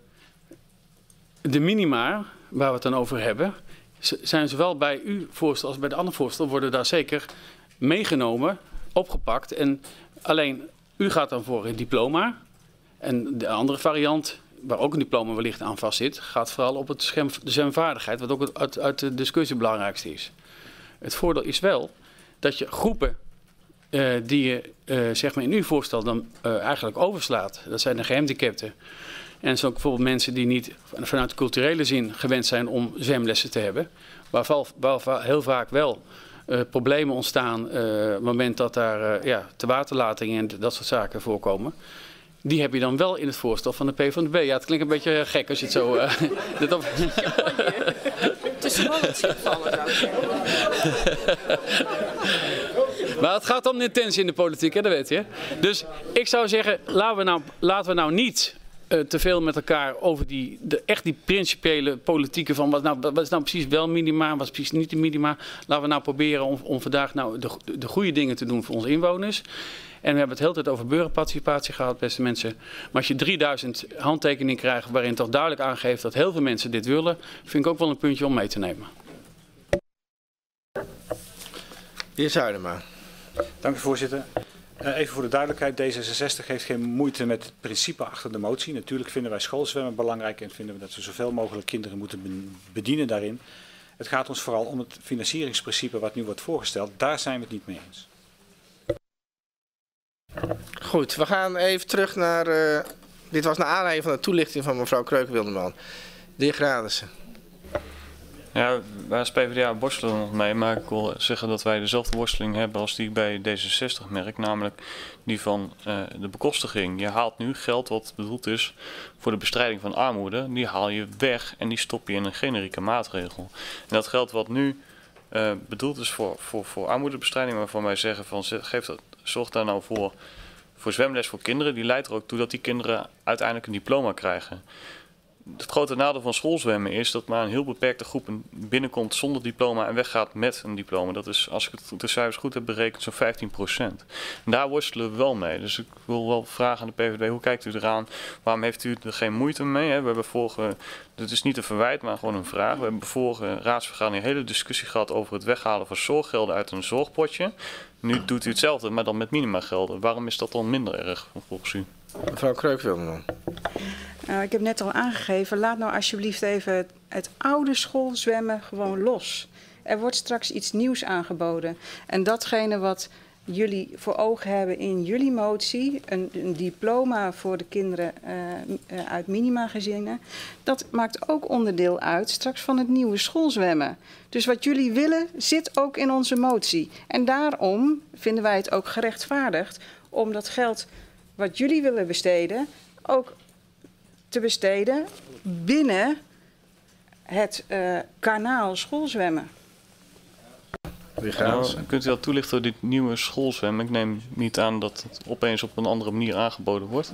de minima, waar we het dan over hebben, zijn zowel bij uw voorstel als bij de andere voorstel, worden daar zeker meegenomen, opgepakt. En alleen, u gaat dan voor een diploma. En de andere variant, waar ook een diploma wellicht aan vast zit, gaat vooral op het scherm, de zwemvaardigheid, wat ook uit, uit de discussie het belangrijkste is. Het voordeel is wel dat je groepen uh, die je uh, zeg maar in uw voorstel dan uh, eigenlijk overslaat, dat zijn de gehandicapten. En zo ook bijvoorbeeld mensen die niet vanuit de culturele zin gewend zijn om zwemlessen te hebben. Waar, waar heel vaak wel uh, problemen ontstaan uh, op het moment dat daar uh, ja, te waterlating en dat soort zaken voorkomen. Die heb je dan wel in het voorstel van de P V D B. Ja, het klinkt een beetje gek als je het zo... Uh, dit op... Tussen balletjes vallen zou ik zeggen. Maar het gaat om de intentie in de politiek, hè, dat weet je. Dus ik zou zeggen, laten we nou, laten we nou niet... Uh, te veel met elkaar over die, de, echt die principiële politieke van wat, nou, wat is nou precies wel minima, wat is precies niet de minima. Laten we nou proberen om, om vandaag nou de, de goede dingen te doen voor onze inwoners. En we hebben het de hele tijd over burgerparticipatie gehad, beste mensen. Maar als je drieduizend handtekeningen krijgt waarin toch duidelijk aangeeft dat heel veel mensen dit willen, vind ik ook wel een puntje om mee te nemen. De heer Zuidema. Dank u voorzitter. Uh, even voor de duidelijkheid, D zesenzestig heeft geen moeite met het principe achter de motie. Natuurlijk vinden wij schoolzwemmen belangrijk en vinden we dat we zoveel mogelijk kinderen moeten bedienen daarin. Het gaat ons vooral om het financieringsprincipe wat nu wordt voorgesteld. Daar zijn we het niet mee eens. Goed, we gaan even terug naar... Uh, dit was naar aanleiding van de toelichting van mevrouw Kreuken-Wilderman. De heer Granissen. Ja, wij als P v d A worstelen er nog mee, maar ik wil zeggen dat wij dezelfde worsteling hebben als die bij D zesenzestig merk, namelijk die van uh, de bekostiging. Je haalt nu geld wat bedoeld is voor de bestrijding van armoede, die haal je weg en die stop je in een generieke maatregel. En dat geld wat nu uh, bedoeld is voor, voor, voor armoedebestrijding, waarvan wij zeggen van geef dat, zorg daar nou voor, voor zwemles voor kinderen, die leidt er ook toe dat die kinderen uiteindelijk een diploma krijgen. Het grote nadeel van schoolzwemmen is dat maar een heel beperkte groep binnenkomt zonder diploma en weggaat met een diploma. Dat is, als ik het de cijfers goed heb berekend, zo'n vijftien procent. En daar worstelen we wel mee. Dus ik wil wel vragen aan de P v D, hoe kijkt u eraan? Waarom heeft u er geen moeite mee? Hè? We hebben vorige, dit is niet een verwijt, maar gewoon een vraag. We hebben vorige raadsvergadering een hele discussie gehad over het weghalen van zorggelden uit een zorgpotje. Nu doet u hetzelfde, maar dan met minimagelden. Waarom is dat dan minder erg volgens u? Mevrouw Kreuk wil dan. Nou, ik heb net al aangegeven, laat nou alsjeblieft even het, het oude schoolzwemmen gewoon los. Er wordt straks iets nieuws aangeboden. En datgene wat jullie voor ogen hebben in jullie motie, een, een diploma voor de kinderen uh, uit minimagezinnen, dat maakt ook onderdeel uit straks van het nieuwe schoolzwemmen. Dus wat jullie willen zit ook in onze motie. En daarom vinden wij het ook gerechtvaardigd om dat geld wat jullie willen besteden ook te besteden binnen het uh, kanaal schoolzwemmen. Nou, kunt u dat toelichten, dit nieuwe schoolzwemmen? Ik neem niet aan dat het opeens op een andere manier aangeboden wordt.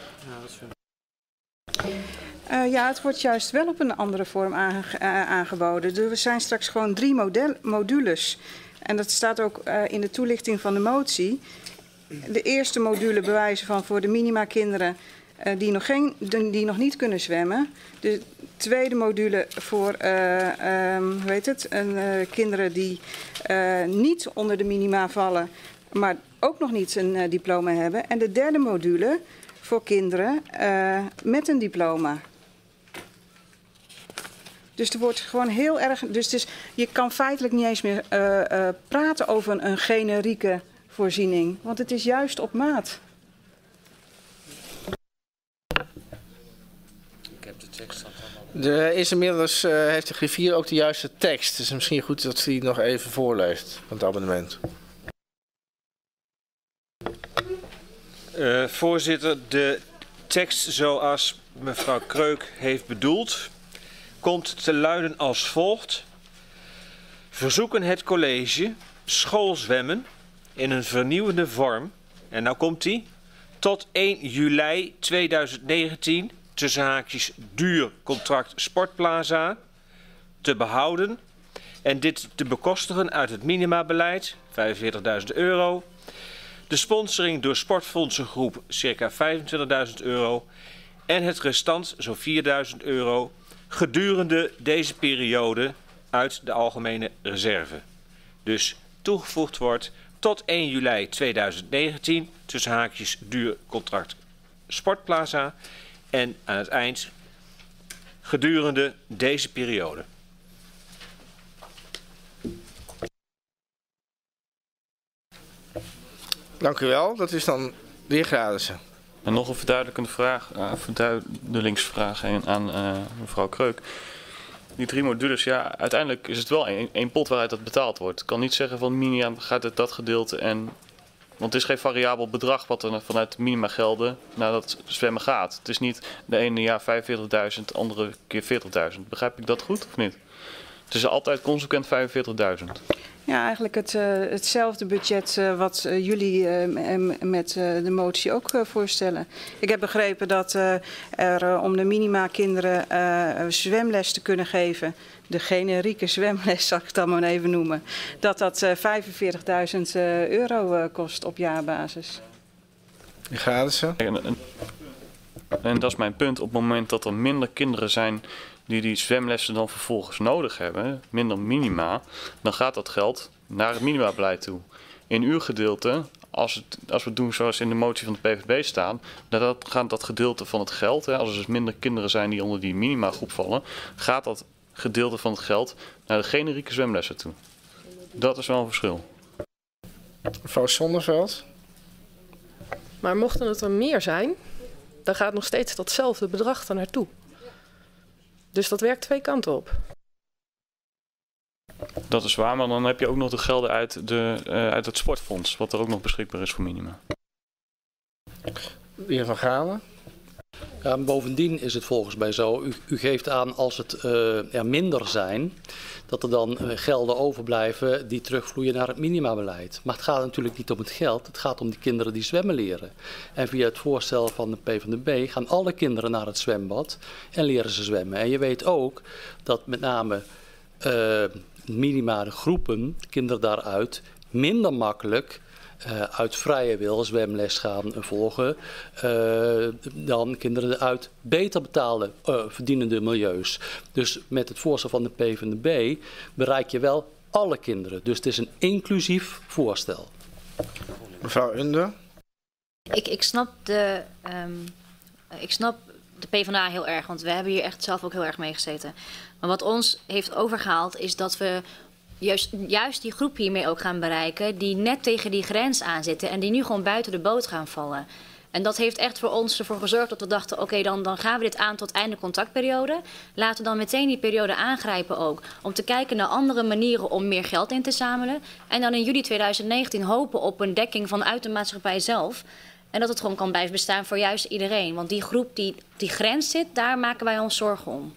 Uh, ja, het wordt juist wel op een andere vorm aange uh, aangeboden. Er zijn straks gewoon drie model modules. En dat staat ook uh, in de toelichting van de motie. De eerste module bewijzen van voor de minima-kinderen uh, die, nog geen, die nog niet kunnen zwemmen. De tweede module voor uh, um, hoe heet het? En, uh, kinderen die uh, niet onder de minima vallen, maar ook nog niet een uh, diploma hebben. En de derde module voor kinderen uh, met een diploma. Dus er wordt gewoon heel erg. Dus het is, je kan feitelijk niet eens meer uh, uh, praten over een, een generieke voorziening, want het is juist op maat. Ik heb de tekst al. Er is inmiddels, uh, heeft de griffier ook de juiste tekst. Het is misschien goed dat hij nog even voorleest van het abonnement. Uh, voorzitter, de tekst zoals mevrouw Kreuk heeft bedoeld, komt te luiden als volgt. Verzoeken het college schoolzwemmen in een vernieuwende vorm, en nou komt die, tot één juli tweeduizend negentien, tussen haakjes duur contract Sportplaza, te behouden en dit te bekostigen uit het minimabeleid, vijfenveertigduizend euro. De sponsoring door sportfondsengroep circa vijfentwintigduizend euro en het restant zo'n vierduizend euro gedurende deze periode uit de algemene reserve. Dus toegevoegd wordt tot één juli tweeduizend negentien, tussen haakjes duur contract Sportplaza en aan het eind gedurende deze periode. Dank u wel. Dat is dan de heer Gradissen. En nog een verduidelijkende vraag, uh, verduidelingsvraag aan uh, mevrouw Kreuk. Die drie modules, ja, uiteindelijk is het wel één, één pot waaruit dat betaald wordt. Ik kan niet zeggen van minima gaat het dat gedeelte en... Want het is geen variabel bedrag wat er vanuit de minima gelden naar dat zwemmen gaat. Het is niet de ene jaar vijfenveertigduizend, de andere keer veertigduizend. Begrijp ik dat goed of niet? Het is altijd consequent vijfenveertigduizend. Ja, eigenlijk het, uh, hetzelfde budget uh, wat uh, jullie uh, met uh, de motie ook uh, voorstellen. Ik heb begrepen dat uh, er uh, om de minima kinderen uh, zwemles te kunnen geven, de generieke zwemles zal ik het dan maar even noemen, dat dat uh, vijfenveertigduizend uh, euro uh, kost op jaarbasis. Die Gradissen. En, en, en dat is mijn punt. Op het moment dat er minder kinderen zijn die die zwemlessen dan vervolgens nodig hebben, minder minima, dan gaat dat geld naar het minimabeleid toe. In uw gedeelte, als, het, als we het doen zoals in de motie van de P V B staan, dan gaat dat gedeelte van het geld, hè, als er dus minder kinderen zijn die onder die minimagroep vallen, gaat dat gedeelte van het geld naar de generieke zwemlessen toe. Dat is wel een verschil. Mevrouw Zonneveld. Maar mochten het er meer zijn, dan gaat nog steeds datzelfde bedrag er naartoe. Dus dat werkt twee kanten op. Dat is waar, maar dan heb je ook nog de gelden uit, de, uh, uit het sportfonds, wat er ook nog beschikbaar is voor minima. De heer Van Galen. Ja, bovendien is het volgens mij zo, u, u geeft aan als het uh, er minder zijn, dat er dan uh, gelden overblijven die terugvloeien naar het minimabeleid. Maar het gaat natuurlijk niet om het geld, het gaat om die kinderen die zwemmen leren. En via het voorstel van de P van de B gaan alle kinderen naar het zwembad en leren ze zwemmen. En je weet ook dat met name uh, minima de groepen, kinderen daaruit, minder makkelijk Uh, uit vrije wil zwemles gaan volgen uh, dan kinderen uit beter betaalde uh, verdienende milieus. Dus met het voorstel van de P van de B bereik je wel alle kinderen. Dus het is een inclusief voorstel. Mevrouw Under. Ik, ik snap de um, ik snap de PvdA heel erg, want we hebben hier echt zelf ook heel erg mee gezeten. Maar wat ons heeft overgehaald is dat we Juist, juist die groep hiermee ook gaan bereiken die net tegen die grens aanzitten en die nu gewoon buiten de boot gaan vallen. En dat heeft echt voor ons ervoor gezorgd dat we dachten, oké, okay, dan, dan gaan we dit aan tot einde contactperiode. Laten we dan meteen die periode aangrijpen ook, om te kijken naar andere manieren om meer geld in te zamelen. En dan in juli tweeduizend negentien hopen op een dekking vanuit de maatschappij zelf. En dat het gewoon kan blijven bestaan voor juist iedereen. Want die groep die die grens zit, daar maken wij ons zorgen om.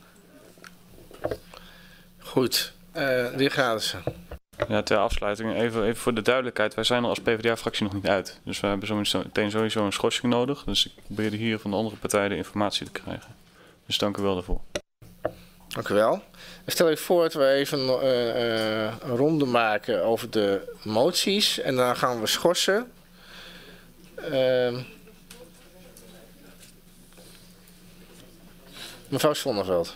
Goed. Uh, de heer Gadissen. Ja, ter afsluiting, even, even voor de duidelijkheid. Wij zijn er als PvdA-fractie nog niet uit. Dus we hebben zo meteen sowieso een schorsing nodig. Dus ik probeerde hier van de andere partijen de informatie te krijgen. Dus dank u wel daarvoor. Dank u wel. Dan stel ik voor dat we even uh, uh, een ronde maken over de moties. En dan gaan we schorsen. Uh, mevrouw Zonneveld.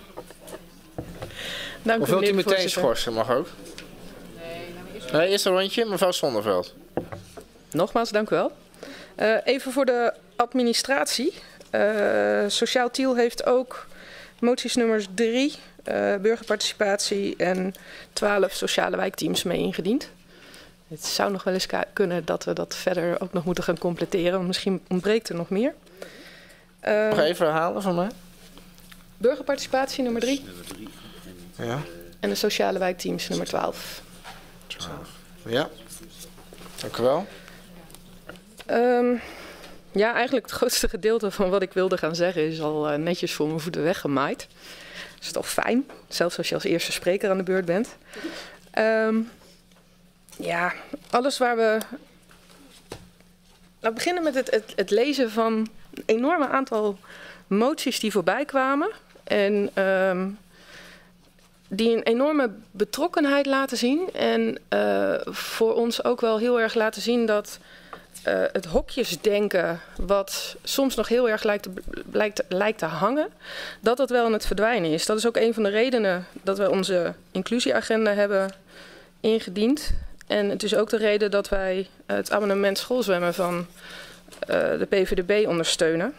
Dank of u, wilt u meteen voorzitter. schorsen? Mag ook. Nee, eerst een rondje. Mevrouw Zonneveld. Nogmaals, dank u wel. Uh, even voor de administratie. Uh, Sociaal Tiel heeft ook moties nummers drie, uh, burgerparticipatie en twaalf sociale wijkteams mee ingediend. Het zou nog wel eens kunnen dat we dat verder ook nog moeten gaan completeren. Want misschien ontbreekt er nog meer. Uh, nog even herhalen van mij. Burgerparticipatie nummer drie. Ja. En de sociale wijkteams nummer twaalf. twaalf. Ja. Dank u wel. Um, ja, eigenlijk het grootste gedeelte van wat ik wilde gaan zeggen is al uh, netjes voor mijn voeten weggemaaid. Dat is toch fijn, zelfs als je als eerste spreker aan de beurt bent. Um, ja, alles waar we... Laten we beginnen met het, het, het lezen van een enorme aantal moties die voorbij kwamen. En um, die een enorme betrokkenheid laten zien. En uh, voor ons ook wel heel erg laten zien dat uh, het hokjesdenken, wat soms nog heel erg lijkt te, lijkt, lijkt te hangen, dat dat wel aan het verdwijnen is. Dat is ook een van de redenen dat we onze inclusieagenda hebben ingediend. En het is ook de reden dat wij het abonnement schoolzwemmen van uh, de P V D B ondersteunen.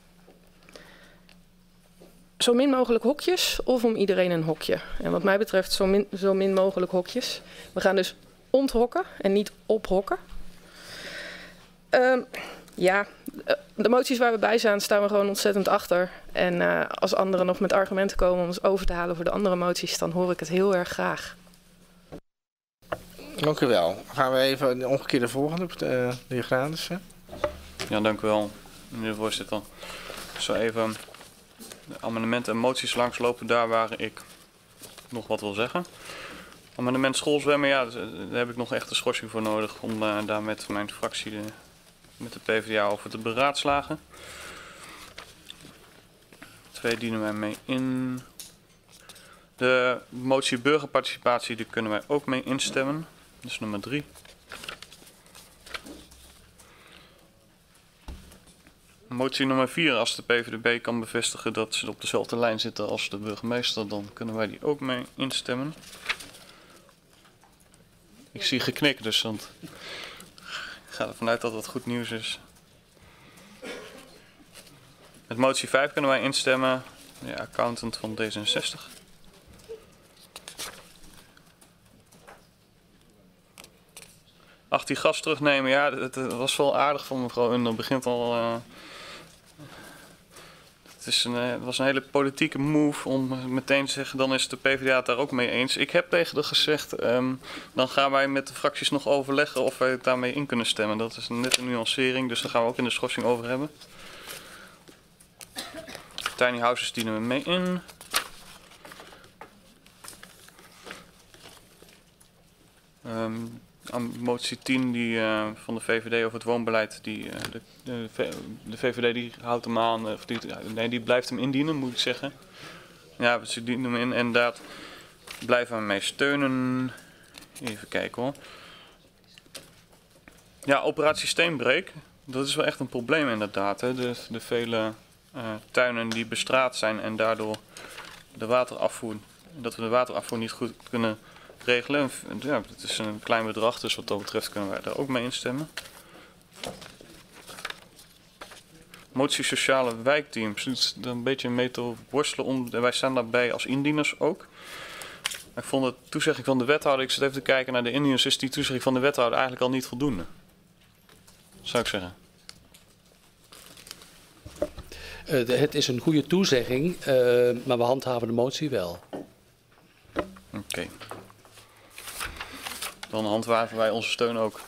Zo min mogelijk hokjes of om iedereen een hokje. En wat mij betreft zo min, zo min mogelijk hokjes. We gaan dus onthokken en niet ophokken. Um, ja, de moties waar we bij staan, staan we gewoon ontzettend achter. En uh, als anderen nog met argumenten komen om ons over te halen voor de andere moties, dan hoor ik het heel erg graag. Dank u wel. Dan gaan we even de omgekeerde volgende, de heer Granissen. Ja, dank u wel, meneer de voorzitter. Zo even de amendementen en moties langslopen, daar waar ik nog wat wil zeggen. Amendement schoolzwemmen, ja, daar heb ik nog echt een schorsing voor nodig om uh, daar met mijn fractie, de, met de PvdA, over te beraadslagen. Twee dienen wij mee in. De motie burgerparticipatie, die kunnen wij ook mee instemmen. Dat is nummer drie. Motie nummer vier, als de P V D B kan bevestigen dat ze op dezelfde lijn zitten als de burgemeester, dan kunnen wij die ook mee instemmen. Ik zie geknik, dus want ik ga ervan uit dat dat goed nieuws is. Met motie vijf kunnen wij instemmen. De accountant van D zesenzestig. Ach, die gas terugnemen, ja, het was wel aardig van mevrouw Under. Het begint al... Uh, het is een, het was een hele politieke move om meteen te zeggen, dan is de P v d A het daar ook mee eens. Ik heb tegen de gezegd, um, dan gaan wij met de fracties nog overleggen of wij het daarmee in kunnen stemmen. Dat is net een nuancering, dus daar gaan we ook in de schorsing over hebben. Tiny houses dienen we mee in. Um, motie tien die, uh, van de V V D over het woonbeleid, die, uh, de, de, de V V D die houdt hem aan, of die, nee, die blijft hem indienen, moet ik zeggen. Ja, ze dienen hem in en inderdaad blijven we mee steunen. Even kijken hoor. Ja, operatie Steenbreek, dat is wel echt een probleem inderdaad. Hè. De, de vele uh, tuinen die bestraat zijn en daardoor de waterafvoer, dat we de waterafvoer niet goed kunnen regelen. Ja, het is een klein bedrag, dus wat dat betreft kunnen wij daar ook mee instemmen. Motie sociale wijkteams. Het is een beetje mee te worstelen. Om, wij staan daarbij als indieners ook. Ik vond de toezegging van de wethouder, ik zit even te kijken naar de indieners, is die toezegging van de wethouder eigenlijk al niet voldoende. Zou ik zeggen. Uh, de, het is een goede toezegging, uh, maar we handhaven de motie wel. Oké. Okay. Dan handhaven wij onze steun ook.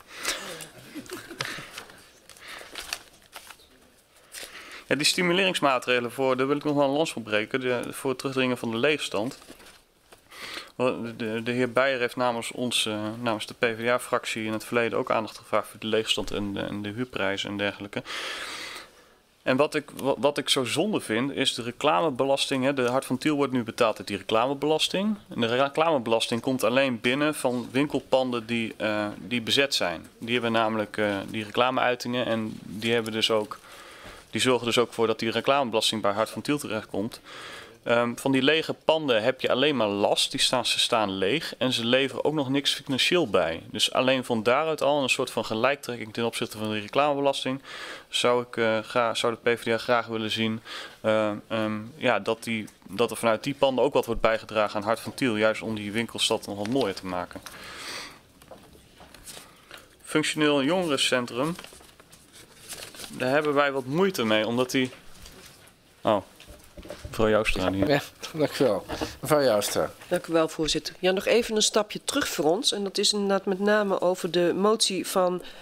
Ja, die stimuleringsmaatregelen, voor, daar wil ik nog wel een lans voor breken, de, voor het terugdringen van de leegstand. De, de, de heer Beijer heeft namens ons, uh, namens de P v d A-fractie in het verleden ook aandacht gevraagd voor de leegstand en de, en de huurprijzen en dergelijke. En wat ik, wat, wat ik zo zonde vind, is de reclamebelasting. Hè. De Hart van Tiel wordt nu betaald uit die reclamebelasting. En de reclamebelasting komt alleen binnen van winkelpanden die, uh, die bezet zijn. Die hebben namelijk uh, die reclameuitingen en die, hebben dus ook, die zorgen dus ook voor dat die reclamebelasting bij Hart van Tiel terechtkomt. Um, van die lege panden heb je alleen maar last, die staan, ze staan leeg en ze leveren ook nog niks financieel bij. Dus alleen van daaruit al een soort van gelijktrekking ten opzichte van de reclamebelasting zou, ik, uh, graag, zou de P v d A graag willen zien uh, um, ja, dat, die, dat er vanuit die panden ook wat wordt bijgedragen aan Hart van Tiel, juist om die winkelstad nog wat mooier te maken. Functioneel jongerencentrum, daar hebben wij wat moeite mee, omdat die... Oh. Mevrouw Joustra hier. Ja, dank u wel. Mevrouw Joustra. Dank u wel, voorzitter. Ja, nog even een stapje terug voor ons. En dat is inderdaad met name over de motie van uh,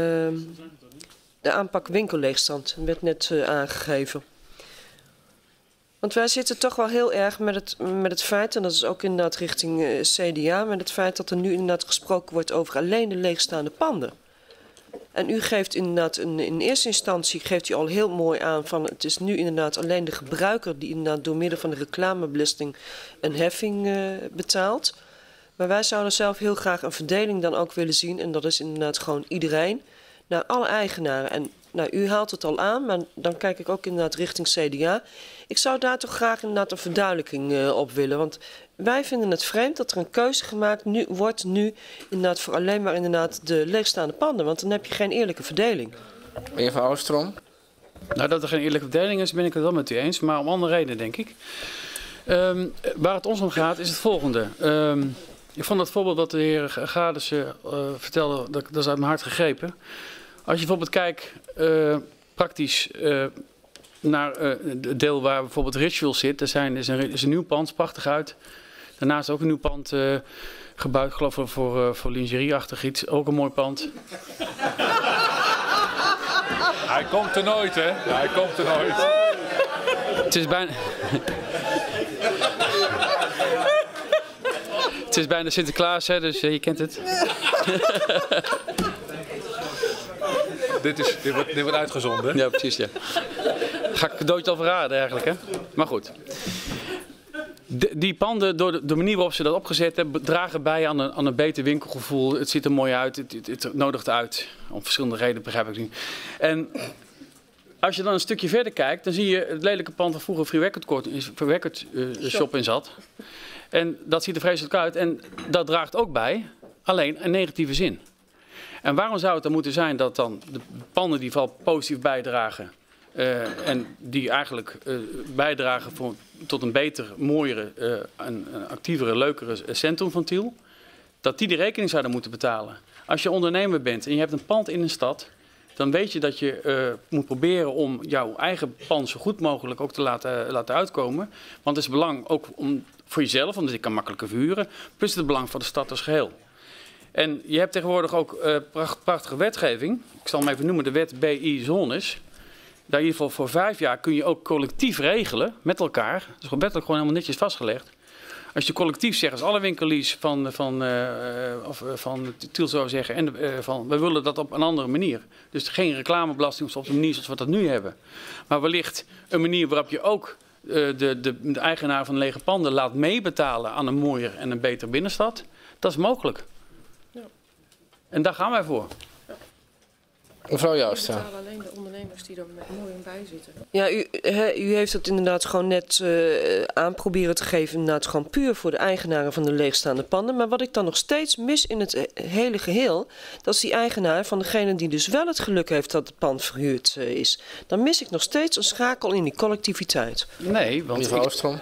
de aanpak winkelleegstand. Dat werd net uh, aangegeven. Want wij zitten toch wel heel erg met het, met het feit, en dat is ook inderdaad richting uh, C D A, met het feit dat er nu inderdaad gesproken wordt over alleen de leegstaande panden. En u geeft inderdaad in, in eerste instantie geeft u al heel mooi aan van het is nu inderdaad alleen de gebruiker die inderdaad door middel van de reclamebelasting een heffing uh, betaalt. Maar wij zouden zelf heel graag een verdeling dan ook willen zien en dat is inderdaad gewoon iedereen naar alle eigenaren. En nou, u haalt het al aan, maar dan kijk ik ook inderdaad richting C D A. Ik zou daar toch graag inderdaad een verduidelijking uh, op willen, want wij vinden het vreemd dat er een keuze gemaakt nu, wordt nu inderdaad voor alleen maar inderdaad de leegstaande panden, want dan heb je geen eerlijke verdeling. Meneer Van Oostrom? Nou, dat er geen eerlijke verdeling is, ben ik het wel met u eens, maar om andere redenen denk ik. Um, waar het ons om gaat is het volgende. Um, ik vond het voorbeeld dat de heer Gadissen uh, vertelde, dat, dat is uit mijn hart gegrepen. Als je bijvoorbeeld kijkt, uh, praktisch uh, naar uh, het deel waar bijvoorbeeld Ritual zit, er zijn, is, een, is een nieuw pand, prachtig uit. Daarnaast ook een nieuw pand uh, gebouwd, geloof ik, voor, uh, voor lingerieachtig iets. Ook een mooi pand. Hij komt er nooit, hè? Hij komt er nooit. Het is bijna... Het is bijna Sinterklaas, hè, dus uh, je kent het. dit, is, dit, wordt, dit wordt uitgezonden. Ja, precies, ja. Ga ik cadeautje al verraden eigenlijk, hè? Maar goed. De, die panden, door de, de manier waarop ze dat opgezet hebben, dragen bij aan een, aan een beter winkelgevoel. Het ziet er mooi uit, het, het, het nodigt uit. Om verschillende redenen, begrijp ik nu. En als je dan een stukje verder kijkt, dan zie je het lelijke pand waar vroeger Free Record, Free Record uh, Shop in zat. En dat ziet er vreselijk uit en dat draagt ook bij, alleen in negatieve zin. En waarom zou het dan moeten zijn dat dan de panden die vooral positief bijdragen uh, en die eigenlijk uh, bijdragen voor, tot een beter, mooiere, uh, een, een actievere, leukere centrum van Tiel, dat die de rekening zouden moeten betalen. Als je ondernemer bent en je hebt een pand in een stad, dan weet je dat je uh, moet proberen om jouw eigen pand zo goed mogelijk ook te laten, uh, laten uitkomen. Want het is belang ook om, voor jezelf, omdat je kan makkelijker verhuren. Plus het belang voor de stad als geheel. En je hebt tegenwoordig ook uh, pracht, prachtige wetgeving. Ik zal hem even noemen, de wet B I-zones. Daar in ieder geval voor vijf jaar kun je ook collectief regelen met elkaar. Dat is gewoon wettelijk gewoon helemaal netjes vastgelegd. Als je collectief zegt, als alle winkeliers van, van, uh, of, uh, van Tiel zou zeggen, en uh, van, we willen dat op een andere manier. Dus geen reclamebelasting op de manier zoals we dat nu hebben. Maar wellicht een manier waarop je ook uh, de, de, de eigenaar van lege panden laat meebetalen aan een mooier en een betere binnenstad. Dat is mogelijk. Ja. En daar gaan wij voor. Mevrouw Joustra. We betalen alleen de ondernemers die er mooi in bij zitten. Ja, u, he, u heeft het inderdaad gewoon net uh, aan proberen te geven, inderdaad gewoon puur voor de eigenaren van de leegstaande panden. Maar wat ik dan nog steeds mis in het hele geheel, dat is die eigenaar van degene die dus wel het geluk heeft dat het pand verhuurd uh, is. Dan mis ik nog steeds een schakel in die collectiviteit. Nee, want Mevrouw Oostrom.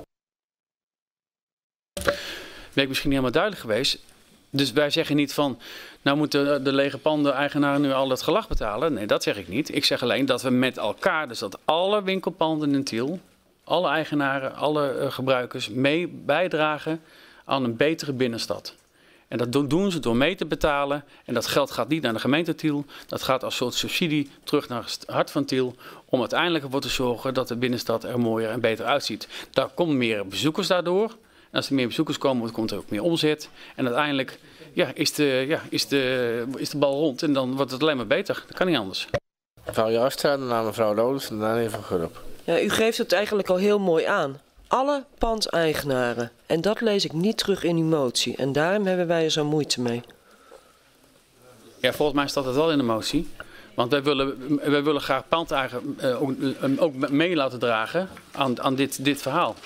Ben ik misschien niet helemaal duidelijk geweest. Dus wij zeggen niet van, nou moeten de lege panden-eigenaren nu al het gelag betalen. Nee, dat zeg ik niet. Ik zeg alleen dat we met elkaar, dus dat alle winkelpanden in Tiel, alle eigenaren, alle uh, gebruikers mee bijdragen aan een betere binnenstad. En dat doen ze door mee te betalen. En dat geld gaat niet naar de gemeente Tiel. Dat gaat als soort subsidie terug naar het hart van Tiel. Om uiteindelijk ervoor te zorgen dat de binnenstad er mooier en beter uitziet. Daar komen meer bezoekers daardoor. En als er meer bezoekers komen, komt er ook meer omzet. En uiteindelijk ja, is, de, ja, is, de, is de bal rond en dan wordt het alleen maar beter. Dat kan niet anders. Mevrouw Joustra, daarna mevrouw Rodus en daarna even Gurup. Ja, u geeft het eigenlijk al heel mooi aan. Alle pandeigenaren. En dat lees ik niet terug in uw motie. En daarom hebben wij er zo moeite mee. Ja, volgens mij staat het wel in de motie. Want wij willen, wij willen graag pandeigen uh, ook, uh, ook mee laten dragen aan, aan dit, dit verhaal.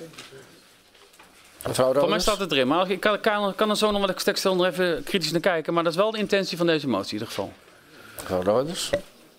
Voor mij staat het erin, maar ik kan, kan, kan er zo nog wat tekst nog even kritisch naar kijken. Maar dat is wel de intentie van deze motie in ieder geval. Mevrouw Rodus.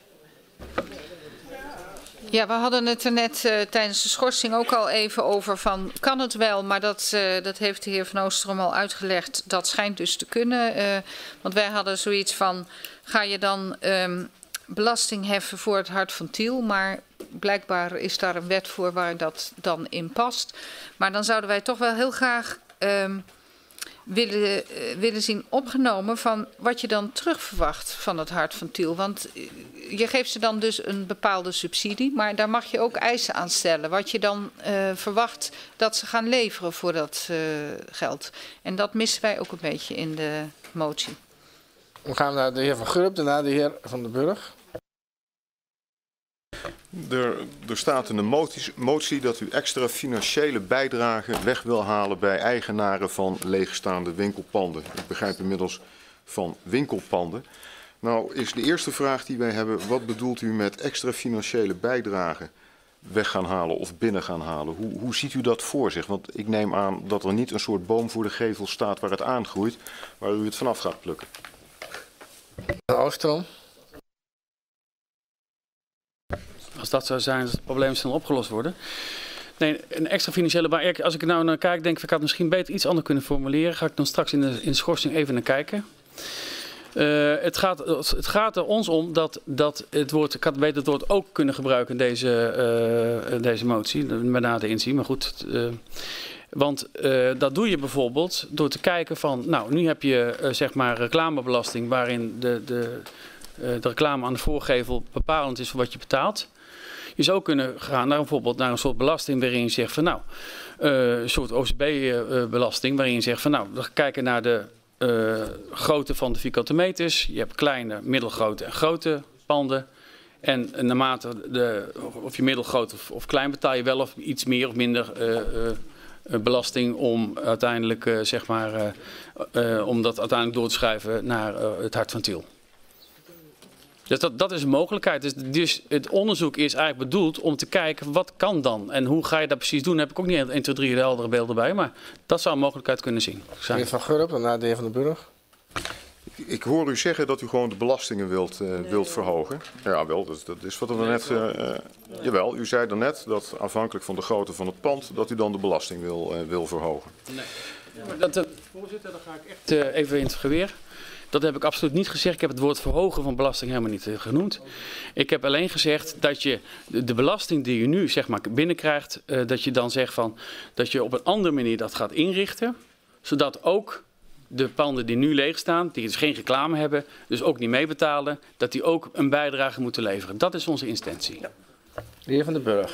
Ja, we hadden het er net uh, tijdens de schorsing ook al even over van, kan het wel? Maar dat, uh, dat heeft de heer Van Oostrom al uitgelegd. Dat schijnt dus te kunnen. Uh, want wij hadden zoiets van, ga je dan um, belasting heffen voor het hart van Tiel? Maar blijkbaar is daar een wet voor waar dat dan in past. Maar dan zouden wij toch wel heel graag um, willen, uh, willen zien opgenomen van wat je dan terug verwacht van het hart van Tiel. Want je geeft ze dan dus een bepaalde subsidie, maar daar mag je ook eisen aan stellen. Wat je dan uh, verwacht dat ze gaan leveren voor dat uh, geld. En dat missen wij ook een beetje in de motie. We gaan naar de heer Van Gurup, daarna de heer Van den Burg. Er, er staat in de motie, motie dat u extra financiële bijdrage weg wil halen bij eigenaren van leegstaande winkelpanden. Ik begrijp inmiddels van winkelpanden. Nou is de eerste vraag die wij hebben, wat bedoelt u met extra financiële bijdrage weg gaan halen of binnen gaan halen? Hoe, hoe ziet u dat voor zich? Want ik neem aan dat er niet een soort boom voor de gevel staat waar het aangroeit, waar u het vanaf gaat plukken. Oostrom. Als dat zou zijn, dat het probleem snel opgelost worden. Nee, een extra financiële bijdrage. Als ik er nou naar kijk, denk ik, ik had het misschien beter iets anders kunnen formuleren. Ga ik dan straks in de, in de schorsing even naar kijken. Uh, het, gaat, het gaat er ons om dat, dat het woord, ik had beter het woord ook kunnen gebruiken in deze, uh, deze motie, met na de inzien, maar goed. Uh, want uh, dat doe je bijvoorbeeld door te kijken van, nou nu heb je uh, zeg maar reclamebelasting waarin de, de, uh, de reclame aan de voorgevel bepalend is voor wat je betaalt. Je zou kunnen gaan naar bijvoorbeeld naar een soort belasting waarin je zegt van nou, uh, een soort O C B-belasting waarin je zegt van nou, we kijken naar de uh, grootte van de vierkante meters. Je hebt kleine, middelgrote en grote panden. En naarmate de, of je middelgroot of, of klein betaal je wel of iets meer of minder uh, uh, belasting om uiteindelijk uh, zeg maar uh, uh, om dat uiteindelijk door te schuiven naar uh, het hart van Tiel. Dus dat, dat is een mogelijkheid. Dus, dus het onderzoek is eigenlijk bedoeld om te kijken wat kan dan en hoe ga je dat precies doen. Daar heb ik ook niet één, twee, drie de heldere beelden bij, maar dat zou een mogelijkheid kunnen zien. De heer Van Gurup en daarna de heer Van den Burg. Ik hoor u zeggen dat u gewoon de belastingen wilt, uh, wilt verhogen. Ja, wel, dus dat is wat we net. Uh, uh, jawel, u zei daarnet dat afhankelijk van de grootte van het pand dat u dan de belasting wil, uh, wil verhogen. Nee. Dat, uh, voorzitter, dan ga ik echt uh, even in het geweer. Dat heb ik absoluut niet gezegd. Ik heb het woord verhogen van belasting helemaal niet uh, genoemd. Ik heb alleen gezegd dat je de, de belasting die je nu zeg maar binnenkrijgt, uh, dat je dan zegt van dat je op een andere manier dat gaat inrichten, zodat ook de panden die nu leeg staan, die dus geen reclame hebben, dus ook niet meebetalen, dat die ook een bijdrage moeten leveren. Dat is onze intentie. De heer Van den Burg.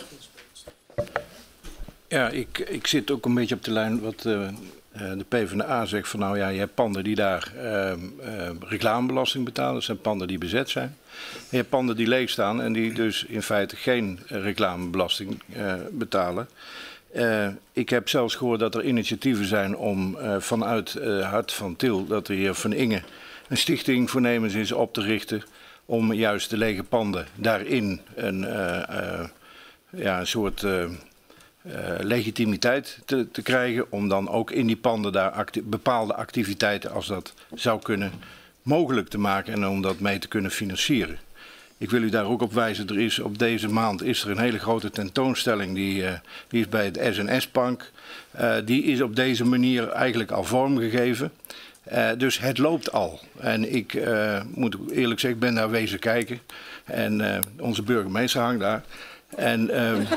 Ja, ik, ik zit ook een beetje op de lijn wat uh, de PvdA zegt van nou ja, je hebt panden die daar uh, uh, reclamebelasting betalen. Dat zijn panden die bezet zijn. En je hebt panden die leeg staan en die dus in feite geen reclamebelasting uh, betalen. Uh, ik heb zelfs gehoord dat er initiatieven zijn om uh, vanuit uh, Hart van Til, dat de heer Van Inge een stichting voornemens is op te richten om juist de lege panden daarin een, uh, uh, ja, een soort uh, uh, legitimiteit te, te krijgen. Om dan ook in die panden daar acti- bepaalde activiteiten, als dat zou kunnen, mogelijk te maken en om dat mee te kunnen financieren. Ik wil u daar ook op wijzen, er is op deze maand is er een hele grote tentoonstelling, die, uh, die is bij het S N S-Bank. Uh, die is op deze manier eigenlijk al vormgegeven. Uh, dus het loopt al. En ik uh, moet eerlijk zeggen, ik ben daar wezen kijken. En uh, onze burgemeester hangt daar. En, uh,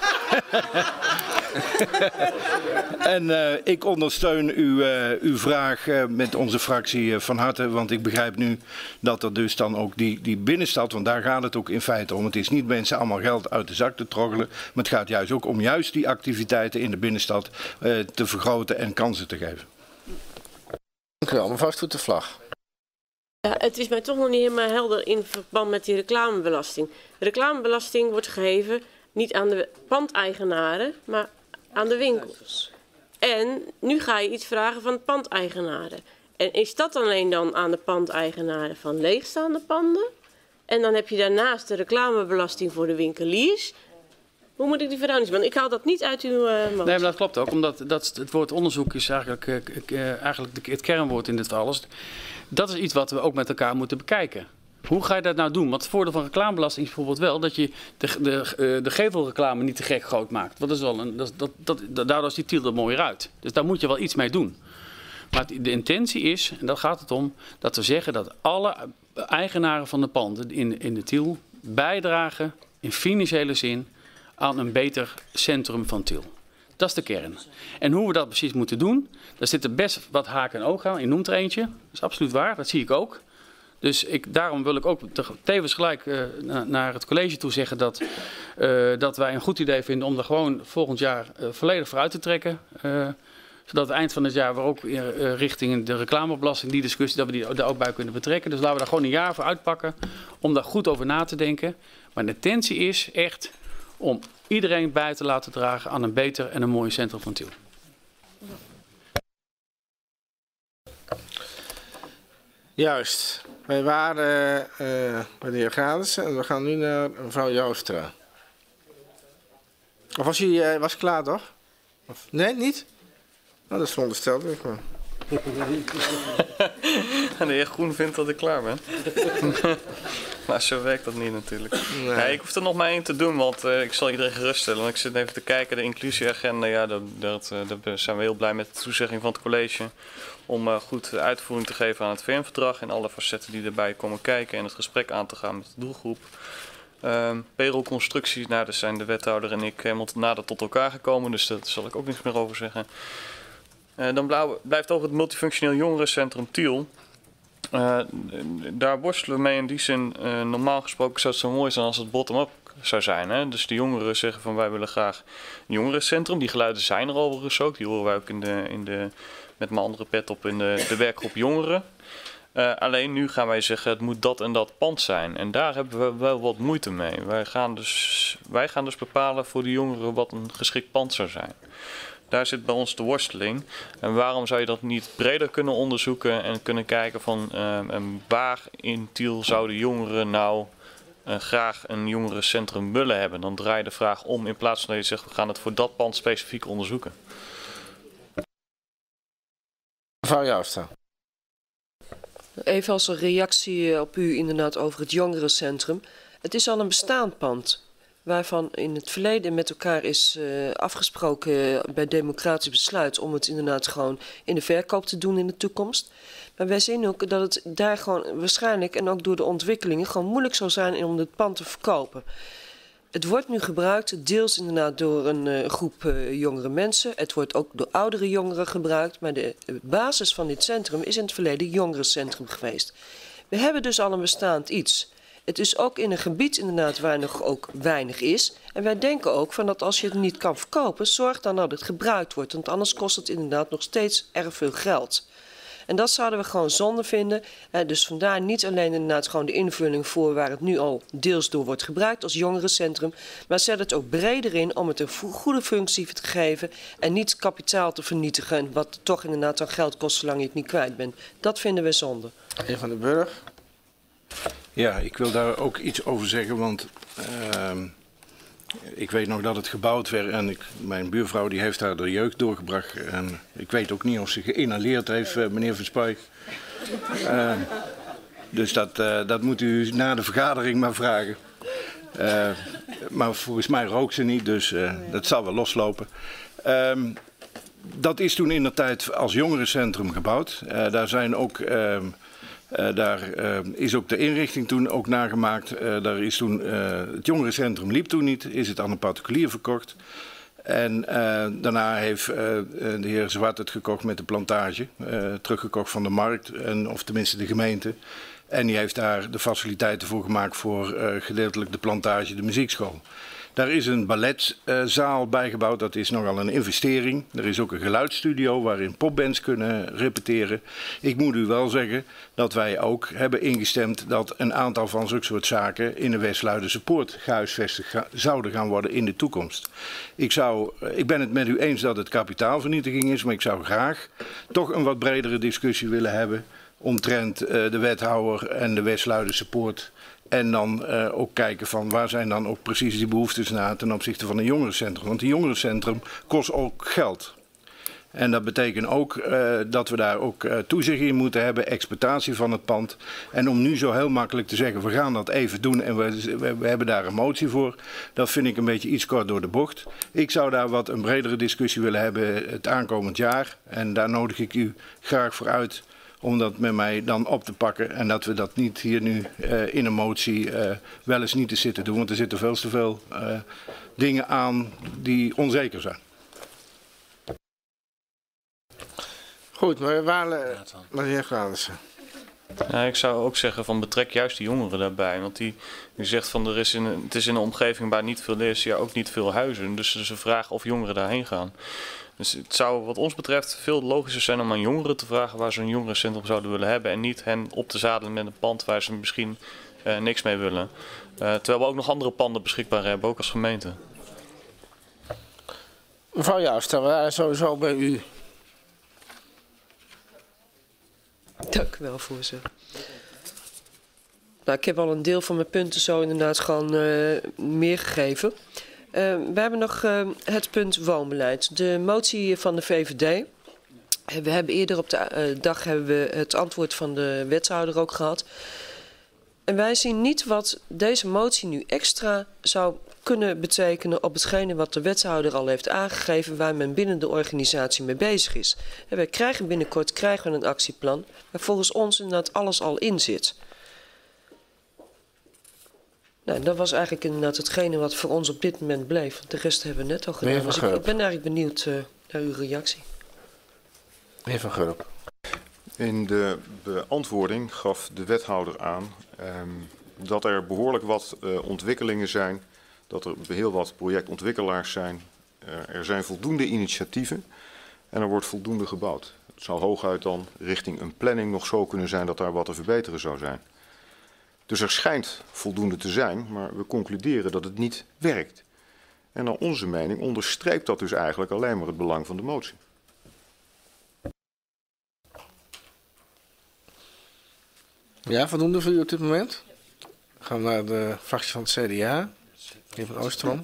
en uh, ik ondersteun uw, uh, uw vraag uh, met onze fractie uh, van harte. Want ik begrijp nu dat er dus dan ook die, die binnenstad, want daar gaat het ook in feite om. Het is niet mensen allemaal geld uit de zak te troggelen. Maar het gaat juist ook om juist die activiteiten in de binnenstad uh, te vergroten en kansen te geven. Dank u wel, mevrouw Stoet-de-Vlag. Ja, het is mij toch nog niet helemaal helder in verband met die reclamebelasting. De reclamebelasting wordt gegeven niet aan de pandeigenaren, maar aan de winkels. En nu ga je iets vragen van de pandeigenaren. En is dat alleen dan aan de pandeigenaren van leegstaande panden? En dan heb je daarnaast de reclamebelasting voor de winkeliers. Hoe moet ik die verhouding zien? Want ik haal dat niet uit uw uh, motie. Nee, maar dat klopt ook, omdat dat, het woord onderzoek is eigenlijk, uh, uh, eigenlijk het kernwoord in dit alles. Dat is iets wat we ook met elkaar moeten bekijken. Hoe ga je dat nou doen? Want het voordeel van reclamebelasting is bijvoorbeeld wel dat je de, de, uh, de gevelreclame niet te gek groot maakt. Dat is wel een, dat, dat, dat, daardoor ziet Tiel er mooier uit. Dus daar moet je wel iets mee doen. Maar de intentie is, en daar gaat het om, dat we zeggen dat alle eigenaren van de panden in, in de Tiel bijdragen in financiële zin aan een beter centrum van Tiel. Dat is de kern. En hoe we dat precies moeten doen, daar zitten best wat haken en ogen aan. Je noemt er eentje, dat is absoluut waar, dat zie ik ook. Dus ik, daarom wil ik ook tevens gelijk uh, naar het college toe zeggen dat, uh, dat wij een goed idee vinden om er gewoon volgend jaar uh, volledig vooruit te trekken. Uh, zodat het eind van het jaar we ook uh, richting de reclamebelasting, die discussie, dat we die daar ook bij kunnen betrekken. Dus laten we daar gewoon een jaar voor uitpakken om daar goed over na te denken. Maar de intentie is echt om iedereen bij te laten dragen aan een beter en een mooi centrum van Tiel. Juist. Wij waren uh, bij de heer Gades en we gaan nu naar mevrouw Joustra. Of was u uh, was klaar toch? Of, nee, niet? Nou, dat is verondersteld. Maar. De heer Groen vindt dat ik klaar ben. Maar zo werkt dat niet natuurlijk. Nee. Ja, ik hoef er nog maar één te doen, want uh, ik zal iedereen geruststellen. Want ik zit even te kijken, de inclusieagenda, ja, dat, dat, uh, daar zijn we heel blij met de toezegging van het college. Om uh, goed uitvoering te geven aan het V N-verdrag en alle facetten die erbij komen kijken en het gesprek aan te gaan met de doelgroep. Uh, Payrollconstructies, nou, daar zijn de wethouder en ik helemaal nader tot elkaar gekomen, dus daar zal ik ook niks meer over zeggen. Uh, dan blijft over het multifunctioneel jongerencentrum Tiel. Uh, daar worstelen we mee in die zin. Uh, normaal gesproken zou het zo mooi zijn als het bottom-up zou zijn. Hè? Dus de jongeren zeggen van wij willen graag een jongerencentrum. Die geluiden zijn er overigens ook. Die horen wij ook in de, in de, met mijn andere pet op in de, de werkgroep jongeren. Uh, alleen nu gaan wij zeggen het moet dat en dat pand zijn. En daar hebben we wel wat moeite mee. Wij gaan dus, wij gaan dus bepalen voor de jongeren wat een geschikt pand zou zijn. Daar zit bij ons de worsteling. En waarom zou je dat niet breder kunnen onderzoeken en kunnen kijken van uh, waar in Tiel zouden jongeren nou uh, graag een jongerencentrum willen hebben? Dan draai je de vraag om in plaats van dat je zegt we gaan het voor dat pand specifiek onderzoeken. Mevrouw Joustra. Even als een reactie op u inderdaad over het jongerencentrum. Het is al een bestaand pand. waarvan in het verleden met elkaar is uh, afgesproken bij democratisch besluit om het inderdaad gewoon in de verkoop te doen in de toekomst. Maar wij zien ook dat het daar gewoon waarschijnlijk en ook door de ontwikkelingen gewoon moeilijk zal zijn om het pand te verkopen. Het wordt nu gebruikt, deels inderdaad door een uh, groep uh, jongere mensen. Het wordt ook door oudere jongeren gebruikt. Maar de uh, basis van dit centrum is in het verleden jongerencentrum geweest. We hebben dus al een bestaand iets. Het is ook in een gebied inderdaad waar nog ook weinig is. En wij denken ook van dat als je het niet kan verkopen, zorg dan dat het gebruikt wordt. Want anders kost het inderdaad nog steeds erg veel geld. En dat zouden we gewoon zonde vinden. Eh, dus vandaar niet alleen inderdaad gewoon de invulling voor waar het nu al deels door wordt gebruikt als jongerencentrum. Maar zet het ook breder in om het een goede functie te geven. En niet kapitaal te vernietigen. Wat toch inderdaad aan geld kost zolang je het niet kwijt bent. Dat vinden we zonde. Heer Van den Burg. Ja, ik wil daar ook iets over zeggen, want uh, ik weet nog dat het gebouwd werd en ik, mijn buurvrouw die heeft daar de jeugd doorgebracht. En ik weet ook niet of ze geïnhaleerd heeft, uh, meneer Verspuik. Uh, dus dat, uh, dat moet u na de vergadering maar vragen. Uh, maar volgens mij rookt ze niet, dus uh, dat zal wel loslopen. Uh, dat is toen in de tijd als jongerencentrum gebouwd. Uh, daar zijn ook... Uh, Uh, daar uh, is ook de inrichting toen ook nagemaakt. Uh, daar is toen, uh, het jongerencentrum liep toen niet, is het aan een particulier verkocht. En uh, daarna heeft uh, de heer Zwart het gekocht met de plantage, uh, teruggekocht van de markt, en, of tenminste de gemeente. En die heeft daar de faciliteiten voor gemaakt voor uh, gedeeltelijk de plantage, de muziekschool. Daar is een balletzaal uh, bijgebouwd, dat is nogal een investering. Er is ook een geluidsstudio waarin popbands kunnen repeteren. Ik moet u wel zeggen dat wij ook hebben ingestemd dat een aantal van zulke soort zaken in de West-Luidense Poort gehuisvestigd ga, zouden gaan worden in de toekomst. Ik, zou, ik ben het met u eens dat het kapitaalvernietiging is, maar ik zou graag toch een wat bredere discussie willen hebben omtrent uh, de wethouder en de West-Luidense Poort. En dan uh, ook kijken van waar zijn dan ook precies die behoeftes na ten opzichte van een jongerencentrum. Want een jongerencentrum kost ook geld. En dat betekent ook uh, dat we daar ook uh, toezicht in moeten hebben, exploitatie van het pand. En om nu zo heel makkelijk te zeggen, we gaan dat even doen en we, we, we hebben daar een motie voor. Dat vind ik een beetje iets kort door de bocht. Ik zou daar wat een bredere discussie willen hebben het aankomend jaar. En daar nodig ik u graag voor uit om dat met mij dan op te pakken. En dat we dat niet hier nu uh, in een motie uh, wel eens niet te zitten doen. Want er zitten veel te veel uh, dingen aan die onzeker zijn. Goed, maar waar... Maar de heer Gradussen. Ja, ik zou ook zeggen van betrek juist de jongeren daarbij. Want die, die zegt van er is in, het is in een omgeving waar niet veel is, ja ook niet veel huizen. Dus ze vragen of jongeren daarheen gaan. Dus het zou wat ons betreft veel logischer zijn om aan jongeren te vragen waar ze een jongerencentrum zouden willen hebben. En niet hen op te zadelen met een pand waar ze misschien uh, niks mee willen. Uh, terwijl we ook nog andere panden beschikbaar hebben, ook als gemeente. Mevrouw Jouster, we waren sowieso bij u. Dank u wel, voorzitter. Nou, ik heb al een deel van mijn punten zo inderdaad gewoon uh, meegegeven. Uh, we hebben nog uh, het punt woonbeleid. De motie van de V V D. We hebben eerder op de uh, dag hebben we het antwoord van de wethouder ook gehad. En wij zien niet wat deze motie nu extra zou kunnen betekenen op hetgene wat de wethouder al heeft aangegeven waar men binnen de organisatie mee bezig is. En wij krijgen binnenkort krijgen we een actieplan waar volgens ons inderdaad alles al in zit. Nou, dat was eigenlijk inderdaad hetgene wat voor ons op dit moment bleef. De rest hebben we net al gedaan. Dus ik, ik ben eigenlijk benieuwd uh, naar uw reactie. Meneer Van Gurp. In de beantwoording gaf de wethouder aan um, dat er behoorlijk wat uh, ontwikkelingen zijn. Dat er heel wat projectontwikkelaars zijn. Uh, er zijn voldoende initiatieven en er wordt voldoende gebouwd. Het zou hooguit dan richting een planning nog zo kunnen zijn dat daar wat te verbeteren zou zijn. Dus er schijnt voldoende te zijn, maar we concluderen dat het niet werkt. En naar onze mening onderstreept dat dus eigenlijk alleen maar het belang van de motie. Ja, voldoende voor u op dit moment? Dan gaan we naar de fractie van het C D A. Meneer Van Oostrom.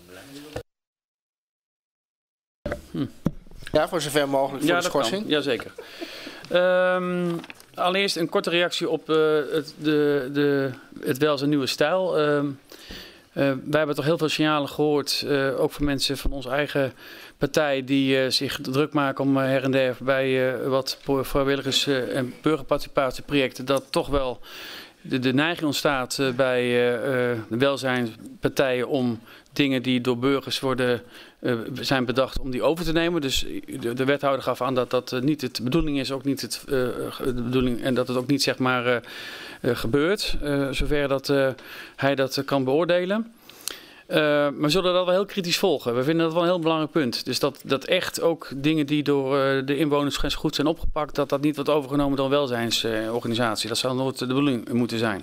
Hm. Ja, voor zover mogelijk voor ja, de schorsing. Ja, jazeker. Um, allereerst een korte reactie op uh, het, de, de, het welzijn nieuwe stijl. Um, wij hebben toch heel veel signalen gehoord, uh, ook van mensen van onze eigen partij, die uh, zich druk maken om uh, her en der bij uh, wat vrijwilligers- uh, en burgerparticipatieprojecten, dat toch wel de, de neiging ontstaat uh, bij uh, uh, de welzijnspartijen om dingen die door burgers worden, uh, zijn bedacht om die over te nemen. Dus de, de wethouder gaf aan dat dat uh, niet de bedoeling is, ook niet het, uh, de bedoeling, en dat het ook niet zeg maar uh, uh, gebeurt, uh, zover dat uh, hij dat uh, kan beoordelen. Uh, maar we zullen dat wel heel kritisch volgen. We vinden dat wel een heel belangrijk punt. Dus dat, dat echt ook dingen die door uh, de inwoners goed zijn opgepakt, dat dat niet wordt overgenomen door een welzijnsorganisatie. Dat zou nooit de bedoeling moeten zijn.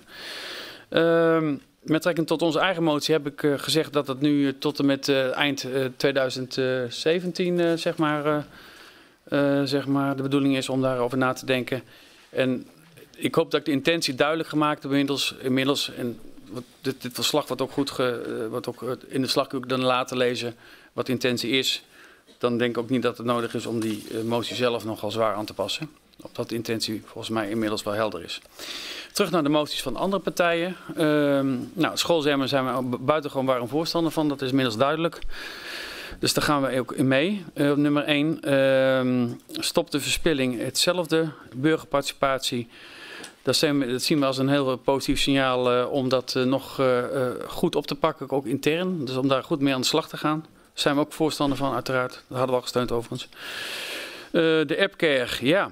Uh, met betrekking tot onze eigen motie heb ik uh, gezegd dat het nu tot en met uh, eind uh, twintig zeventien uh, zeg maar, uh, uh, zeg maar de bedoeling is om daarover na te denken. En ik hoop dat ik de intentie duidelijk gemaakt heb inmiddels. inmiddels en Wat, dit, dit verslag wordt ook goed ge, wordt ook in de slag dan laten lezen wat de intentie is. Dan denk ik ook niet dat het nodig is om die uh, motie zelf nogal zwaar aan te passen. Omdat de intentie volgens mij inmiddels wel helder is. Terug naar de moties van andere partijen. Uh, nou, schoolzwemmen zijn we buitengewoon warm voorstander van. Dat is inmiddels duidelijk. Dus daar gaan we ook in mee. Uh, nummer één. Uh, stop de verspilling. Hetzelfde. Burgerparticipatie. Dat, zijn, dat zien we als een heel positief signaal uh, om dat uh, nog uh, uh, goed op te pakken, ook intern. Dus om daar goed mee aan de slag te gaan. Daar zijn we ook voorstander van, uiteraard. Dat hadden we al gesteund overigens. Uh, de appcare, ja.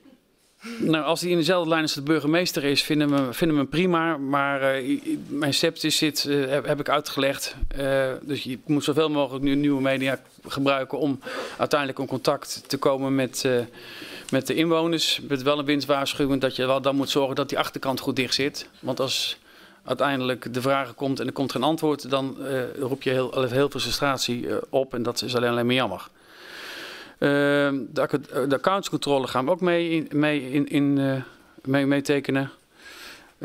Nou, als die in dezelfde lijn als de burgemeester is, vinden we, vinden we hem prima. Maar uh, mijn sceptisch zit, uh, heb, heb ik uitgelegd. Uh, dus je moet zoveel mogelijk nu nieuwe media gebruiken om uiteindelijk in contact te komen met... Uh, Met de inwoners, met wel een winstwaarschuwing dat je wel dan moet zorgen dat die achterkant goed dicht zit. Want als uiteindelijk de vraag komt en er komt geen antwoord, dan uh, roep je heel, heel veel frustratie uh, op en dat is alleen, alleen maar jammer. Uh, de, de accountscontrole gaan we ook mee, in, mee, in, in, uh, mee, mee tekenen. Uh,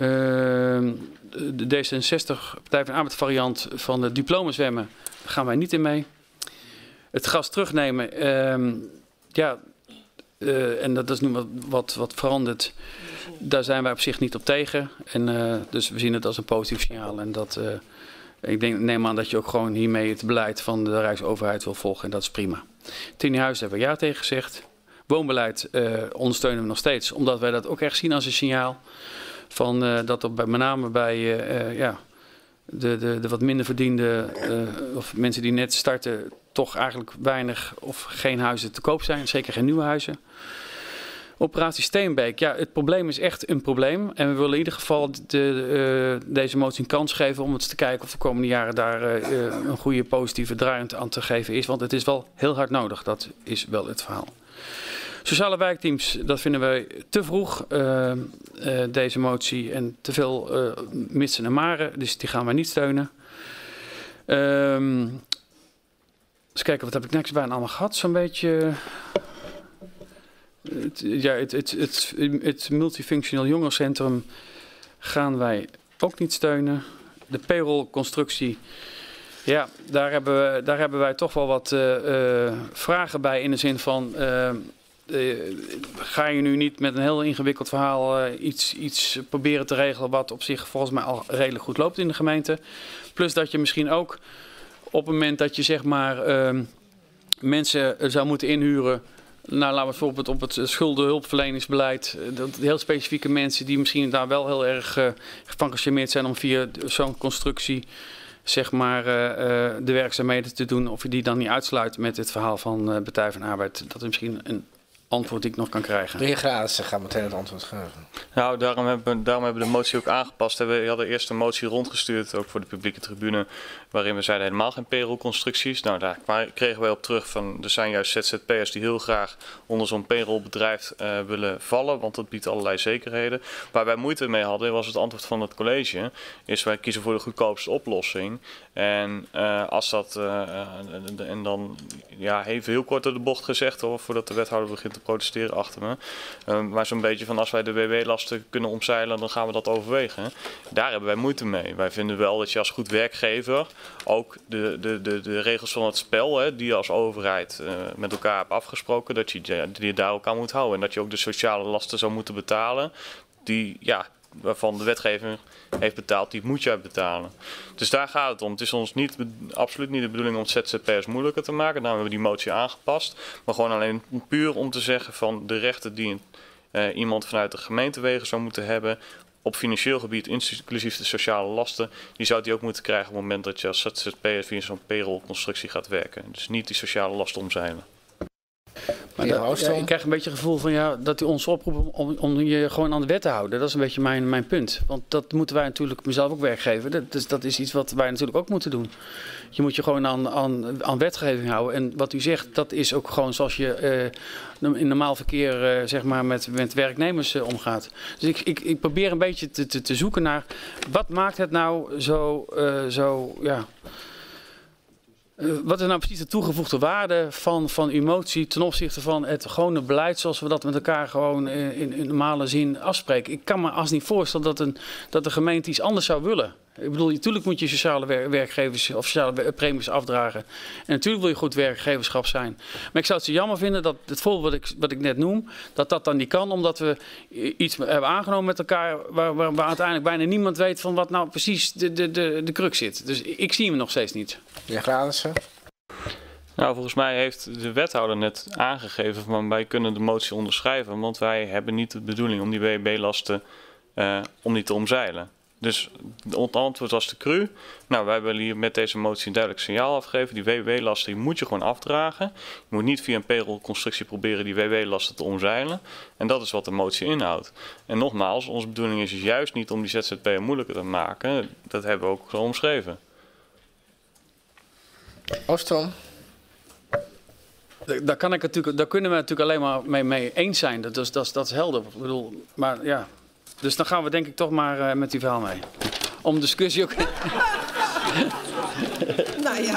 de D zesenzestig Partij van Arbeid variant van de diploma zwemmen gaan wij niet in mee. Het gas terugnemen, uh, ja... Uh, en dat is nu wat, wat, wat veranderd. Daar zijn wij op zich niet op tegen. En, uh, dus we zien het als een positief signaal. En dat, uh, ik denk, neem aan dat je ook gewoon hiermee het beleid van de Rijksoverheid wil volgen. En dat is prima. Tiny Huis hebben we ja tegen gezegd. Woonbeleid uh, ondersteunen we nog steeds. Omdat wij dat ook echt zien als een signaal. Van, uh, dat er bij, met name bij uh, uh, ja, de, de, de wat minder verdiende uh, of mensen die net starten... toch eigenlijk weinig of geen huizen te koop zijn. Zeker geen nieuwe huizen. Operatie Steenbeek. Ja, het probleem is echt een probleem. En we willen in ieder geval de, de, uh, deze motie een kans geven om eens te kijken of de komende jaren daar uh, een goede positieve draai aan te geven is. Want het is wel heel hard nodig. Dat is wel het verhaal. Sociale wijkteams, dat vinden wij te vroeg, uh, uh, deze motie. En te veel uh, mitsen en maren. Dus die gaan wij niet steunen. Um, Eens kijken, wat heb ik niks bijna allemaal gehad? Zo'n beetje... Het, ja, het, het, het, het multifunctioneel jongerencentrum gaan wij ook niet steunen. De payrollconstructie, ja, daar hebben, we, daar hebben wij toch wel wat uh, uh, vragen bij. In de zin van, uh, uh, ga je nu niet met een heel ingewikkeld verhaal uh, iets, iets proberen te regelen... wat op zich volgens mij al redelijk goed loopt in de gemeente. Plus dat je misschien ook... Op het moment dat je zeg maar uh, mensen zou moeten inhuren, nou laten we bijvoorbeeld op het schuldenhulpverleningsbeleid, dat heel specifieke mensen die misschien daar wel heel erg uh, van gecharmeerd zijn om via zo'n constructie zeg maar uh, uh, de werkzaamheden te doen, of je die dan niet uitsluit met het verhaal van uh, Partij van Arbeid. Dat is misschien een antwoord die ik nog kan krijgen. De heer Graas gaat meteen het antwoord geven. Nou, daarom hebben, we, daarom hebben we de motie ook aangepast. We hadden eerst een motie rondgestuurd, ook voor de publieke tribune, waarin we zeiden helemaal geen payrollconstructies. Nou, daar kregen wij op terug van, er zijn juist Z Z P'ers die heel graag onder zo'n payrollbedrijf uh, willen vallen, want dat biedt allerlei zekerheden. Waar wij moeite mee hadden, was het antwoord van het college, is wij kiezen voor de goedkoopste oplossing. En uh, als dat, uh, en dan, ja, even heel kort door de bocht gezegd hoor, voordat de wethouder begint te protesteren achter me. Uh, maar zo'n beetje van, als wij de W W-lasten kunnen omzeilen, dan gaan we dat overwegen. Daar hebben wij moeite mee. Wij vinden wel dat je als goed werkgever ook de, de, de, de regels van het spel, hè, die je als overheid uh, met elkaar hebt afgesproken, dat je die je daar ook aan moet houden. En dat je ook de sociale lasten zou moeten betalen, die, ja, waarvan de wetgeving heeft betaald, die moet jij betalen. Dus daar gaat het om. Het is ons niet, absoluut niet de bedoeling om Z Z P'ers moeilijker te maken. Daarom hebben we die motie aangepast. Maar gewoon alleen puur om te zeggen van de rechten die uh, iemand vanuit de gemeentewegen zou moeten hebben op financieel gebied, inclusief de sociale lasten, die zou die ook moeten krijgen op het moment dat je als Z Z P'er via zo'n payroll-constructie gaat werken. Dus niet die sociale lasten omzeilen. Maar dat, ja, ik krijg een beetje het gevoel van ja, dat u ons oproept om, om je gewoon aan de wet te houden. Dat is een beetje mijn, mijn punt. Want dat moeten wij natuurlijk mezelf ook werkgeven. Dat, dus dat is iets wat wij natuurlijk ook moeten doen. Je moet je gewoon aan, aan, aan wetgeving houden. En wat u zegt, dat is ook gewoon zoals je uh, in normaal verkeer uh, zeg maar met, met werknemers uh, omgaat. Dus ik, ik, ik probeer een beetje te, te, te zoeken naar wat maakt het nou zo, uh, zo ja... Uh, wat is nou precies de toegevoegde waarde van, van uw motie ten opzichte van het gewone beleid zoals we dat met elkaar gewoon in, in normale zin afspreken? Ik kan me als niet voorstellen dat, een, dat de gemeente iets anders zou willen. Ik bedoel, natuurlijk moet je sociale wer werkgevers of sociale premies afdragen. En natuurlijk wil je goed werkgeverschap zijn. Maar ik zou het zo jammer vinden dat het voorbeeld wat ik, wat ik net noem, dat dat dan niet kan, omdat we iets hebben aangenomen met elkaar waar, waar, waar uiteindelijk bijna niemand weet van wat nou precies de, de, de, de crux zit. Dus ik zie hem nog steeds niet. Ja, Granissen. Nou, volgens mij heeft de wethouder net aangegeven van wij kunnen de motie onderschrijven, want wij hebben niet de bedoeling om die W B lasten uh, om die te omzeilen. Dus het antwoord was te cru. Nou, wij willen hier met deze motie een duidelijk signaal afgeven. Die W W-lasten moet je gewoon afdragen. Je moet niet via een payroll-constructie proberen die W W-lasten te omzeilen. En dat is wat de motie inhoudt. En nogmaals, onze bedoeling is juist niet om die Z Z P'er moeilijker te maken. Dat hebben we ook zo omschreven. Oostrom. Daar, kan ik natuurlijk, daar kunnen we natuurlijk alleen maar mee, mee eens zijn. Dat is, dat, is, dat is helder. Ik bedoel, maar ja... Dus dan gaan we denk ik toch maar uh, met die verhaal mee. Om discussie ook... Nou ja.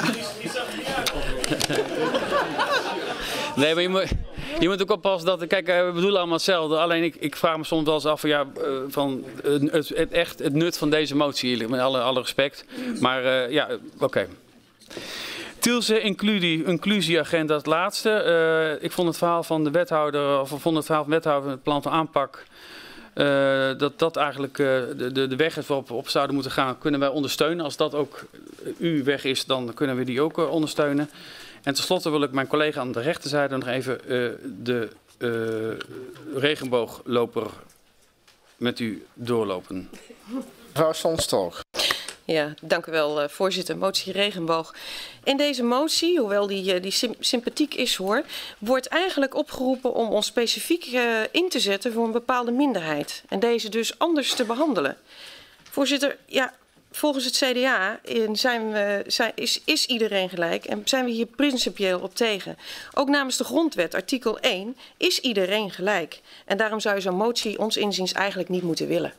Nee, maar je moet, je moet ook oppassen dat... Kijk, uh, we bedoelen allemaal hetzelfde. Alleen ik, ik vraag me soms wel eens af van... Ja, uh, van uh, het, het, echt het nut van deze motie. Met alle, alle respect. Maar uh, ja, oké. Okay. Tielse inclusie, inclusieagenda, het laatste. Uh, ik vond het verhaal van de wethouder... Of vond het verhaal van de wethouder... Het plan van aanpak... Uh, dat dat eigenlijk uh, de, de, de weg is waarop we op zouden moeten gaan, kunnen wij ondersteunen. Als dat ook uw weg is, dan kunnen we die ook uh, ondersteunen. En tenslotte wil ik mijn collega aan de rechterzijde nog even uh, de uh, regenboogloper met u doorlopen. Mevrouw Sonstolk. Ja, dank u wel, uh, voorzitter. Motie regenboog. In deze motie, hoewel die, uh, die sim sympathiek is hoor, wordt eigenlijk opgeroepen om ons specifiek uh, in te zetten voor een bepaalde minderheid. En deze dus anders te behandelen. Voorzitter, ja, volgens het C D A zijn we, zijn, is, is iedereen gelijk en zijn we hier principieel op tegen. Ook namens de grondwet, artikel één, is iedereen gelijk. En daarom zou je zo'n motie ons inziens eigenlijk niet moeten willen.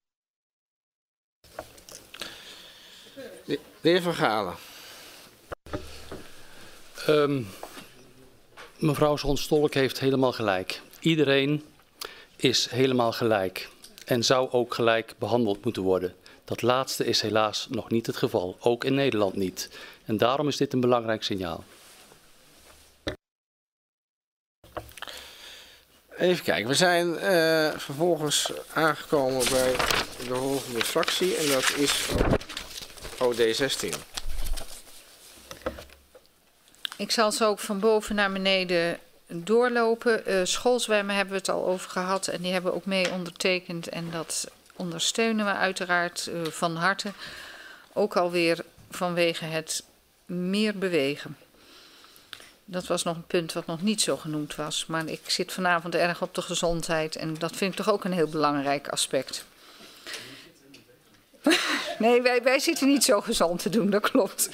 De heer Van Galen. Um, mevrouw Sonstolk heeft helemaal gelijk. Iedereen is helemaal gelijk en zou ook gelijk behandeld moeten worden. Dat laatste is helaas nog niet het geval, ook in Nederland niet. En daarom is dit een belangrijk signaal. Even kijken, we zijn uh, vervolgens aangekomen bij de volgende fractie en dat is O D zestien. Ik zal zo ook van boven naar beneden doorlopen. Uh, schoolzwemmen hebben we het al over gehad en die hebben we ook mee ondertekend. En dat ondersteunen we uiteraard uh, van harte. Ook alweer vanwege het meer bewegen. Dat was nog een punt wat nog niet zo genoemd was. Maar ik zit vanavond erg op de gezondheid en dat vind ik toch ook een heel belangrijk aspect. Nee, wij, wij zitten niet zo gezond te doen, dat klopt.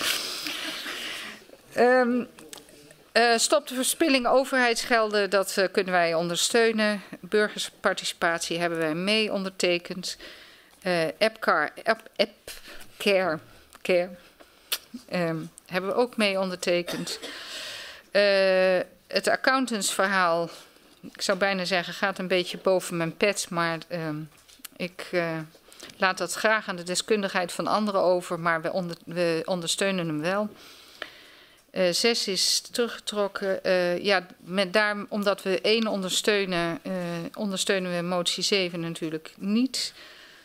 Um, uh, stop de verspilling overheidsgelden, dat uh, kunnen wij ondersteunen. Burgersparticipatie hebben wij mee ondertekend. Uh, AppCare, app, AppCare care, um, hebben we ook mee ondertekend. Uh, het accountantsverhaal, ik zou bijna zeggen, gaat een beetje boven mijn pet, maar um, ik... Uh, laat dat graag aan de deskundigheid van anderen over, maar we, onder, we ondersteunen hem wel. Uh, zes is teruggetrokken. Uh, ja, met daar, omdat we één ondersteunen, uh, ondersteunen we motie zeven natuurlijk niet.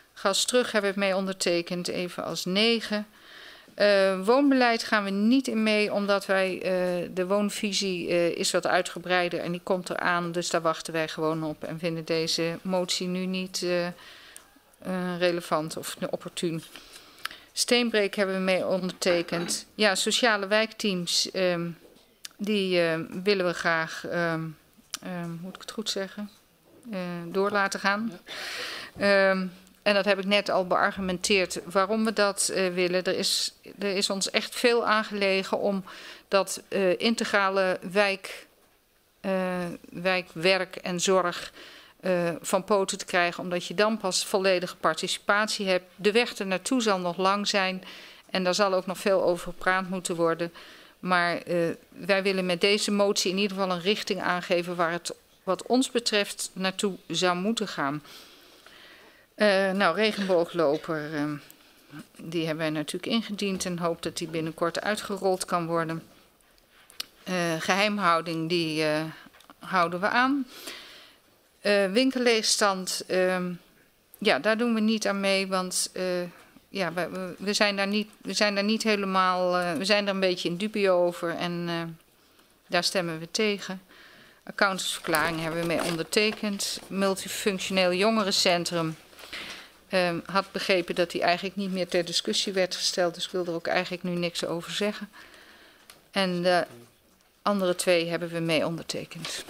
Gas terug hebben we mee ondertekend, even als negen. Uh, woonbeleid gaan we niet in mee, omdat wij uh, de woonvisie uh, is wat uitgebreider en die komt eraan. Dus daar wachten wij gewoon op en vinden deze motie nu niet uh, uh, relevant of opportun. Steenbreek hebben we mee ondertekend. Ja, sociale wijkteams, um, die uh, willen we graag, um, um, moet ik het goed zeggen, uh, door laten gaan. Um, En dat heb ik net al beargumenteerd waarom we dat uh, willen. Er is, er is ons echt veel aangelegen om dat uh, integrale wijk, uh, wijkwerk en zorg uh, van poten te krijgen. Omdat je dan pas volledige participatie hebt. De weg er naartoe zal nog lang zijn. En daar zal ook nog veel over gepraat moeten worden. Maar uh, wij willen met deze motie in ieder geval een richting aangeven waar het wat ons betreft naartoe zou moeten gaan. Uh, nou, regenboogloper, uh, die hebben wij natuurlijk ingediend en hoop dat die binnenkort uitgerold kan worden. Uh, geheimhouding, die uh, houden we aan. Uh, winkelleegstand, uh, ja, daar doen we niet aan mee, want uh, ja, we, we, zijn daar niet, we zijn daar niet helemaal, uh, we zijn er een beetje in dubio over en uh, daar stemmen we tegen. Accountantsverklaring hebben we mee ondertekend. Multifunctioneel jongerencentrum. Um, had begrepen dat die eigenlijk niet meer ter discussie werd gesteld. Dus ik wil er ook eigenlijk nu niks over zeggen. En de andere twee hebben we mee ondertekend.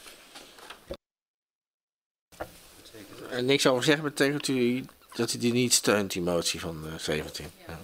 En niks over zeggen betekent u dat u die niet steunt, die motie van uh, zeventien. Ja.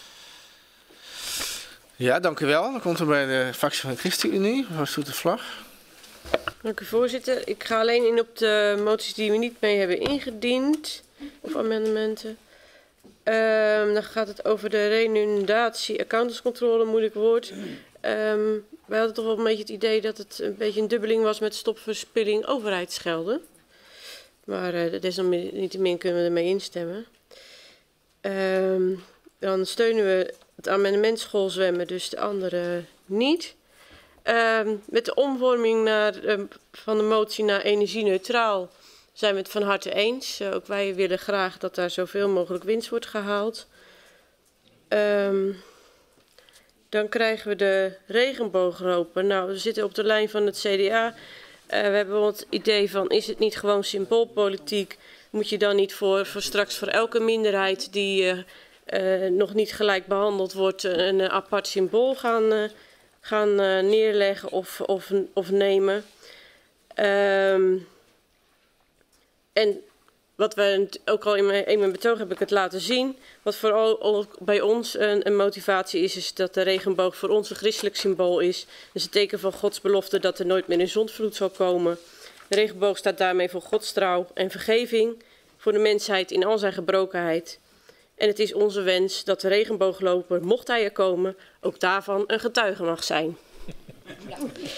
Ja, dank u wel. Dan komt er bij de fractie van de ChristenUnie, mevrouw Soetervlag. Dank u voorzitter. Ik ga alleen in op de moties die we niet mee hebben ingediend. Of amendementen. Um, dan gaat het over de renundatie, accountantscontrole, moeilijk woord. Um, wij hadden toch wel een beetje het idee dat het een beetje een dubbeling was met stopverspilling overheidsgelden. Maar uh, desalniettemin kunnen we ermee instemmen. Um, dan steunen we het amendement schoolzwemmen, dus de andere niet. Um, met de omvorming naar, um, van de motie naar energie-neutraal zijn we het van harte eens. Uh, ook wij willen graag dat daar zoveel mogelijk winst wordt gehaald. Um, dan krijgen we de regenboogloper. Nou, we zitten op de lijn van het C D A. Uh, we hebben wel het idee van, is het niet gewoon symboolpolitiek? Moet je dan niet voor, voor straks voor elke minderheid die uh, uh, nog niet gelijk behandeld wordt, een uh, apart symbool gaan, uh, gaan uh, neerleggen of, of, of nemen? Um, En wat we ook al in mijn, in mijn betoog heb ik het laten zien. Wat vooral ook bij ons een, een motivatie is, is dat de regenboog voor ons een christelijk symbool is. Dus het teken van Gods belofte dat er nooit meer een zondvloed zal komen. De regenboog staat daarmee voor Gods trouw en vergeving voor de mensheid in al zijn gebrokenheid. En het is onze wens dat de regenboogloper, mocht hij er komen, ook daarvan een getuige mag zijn. Ja.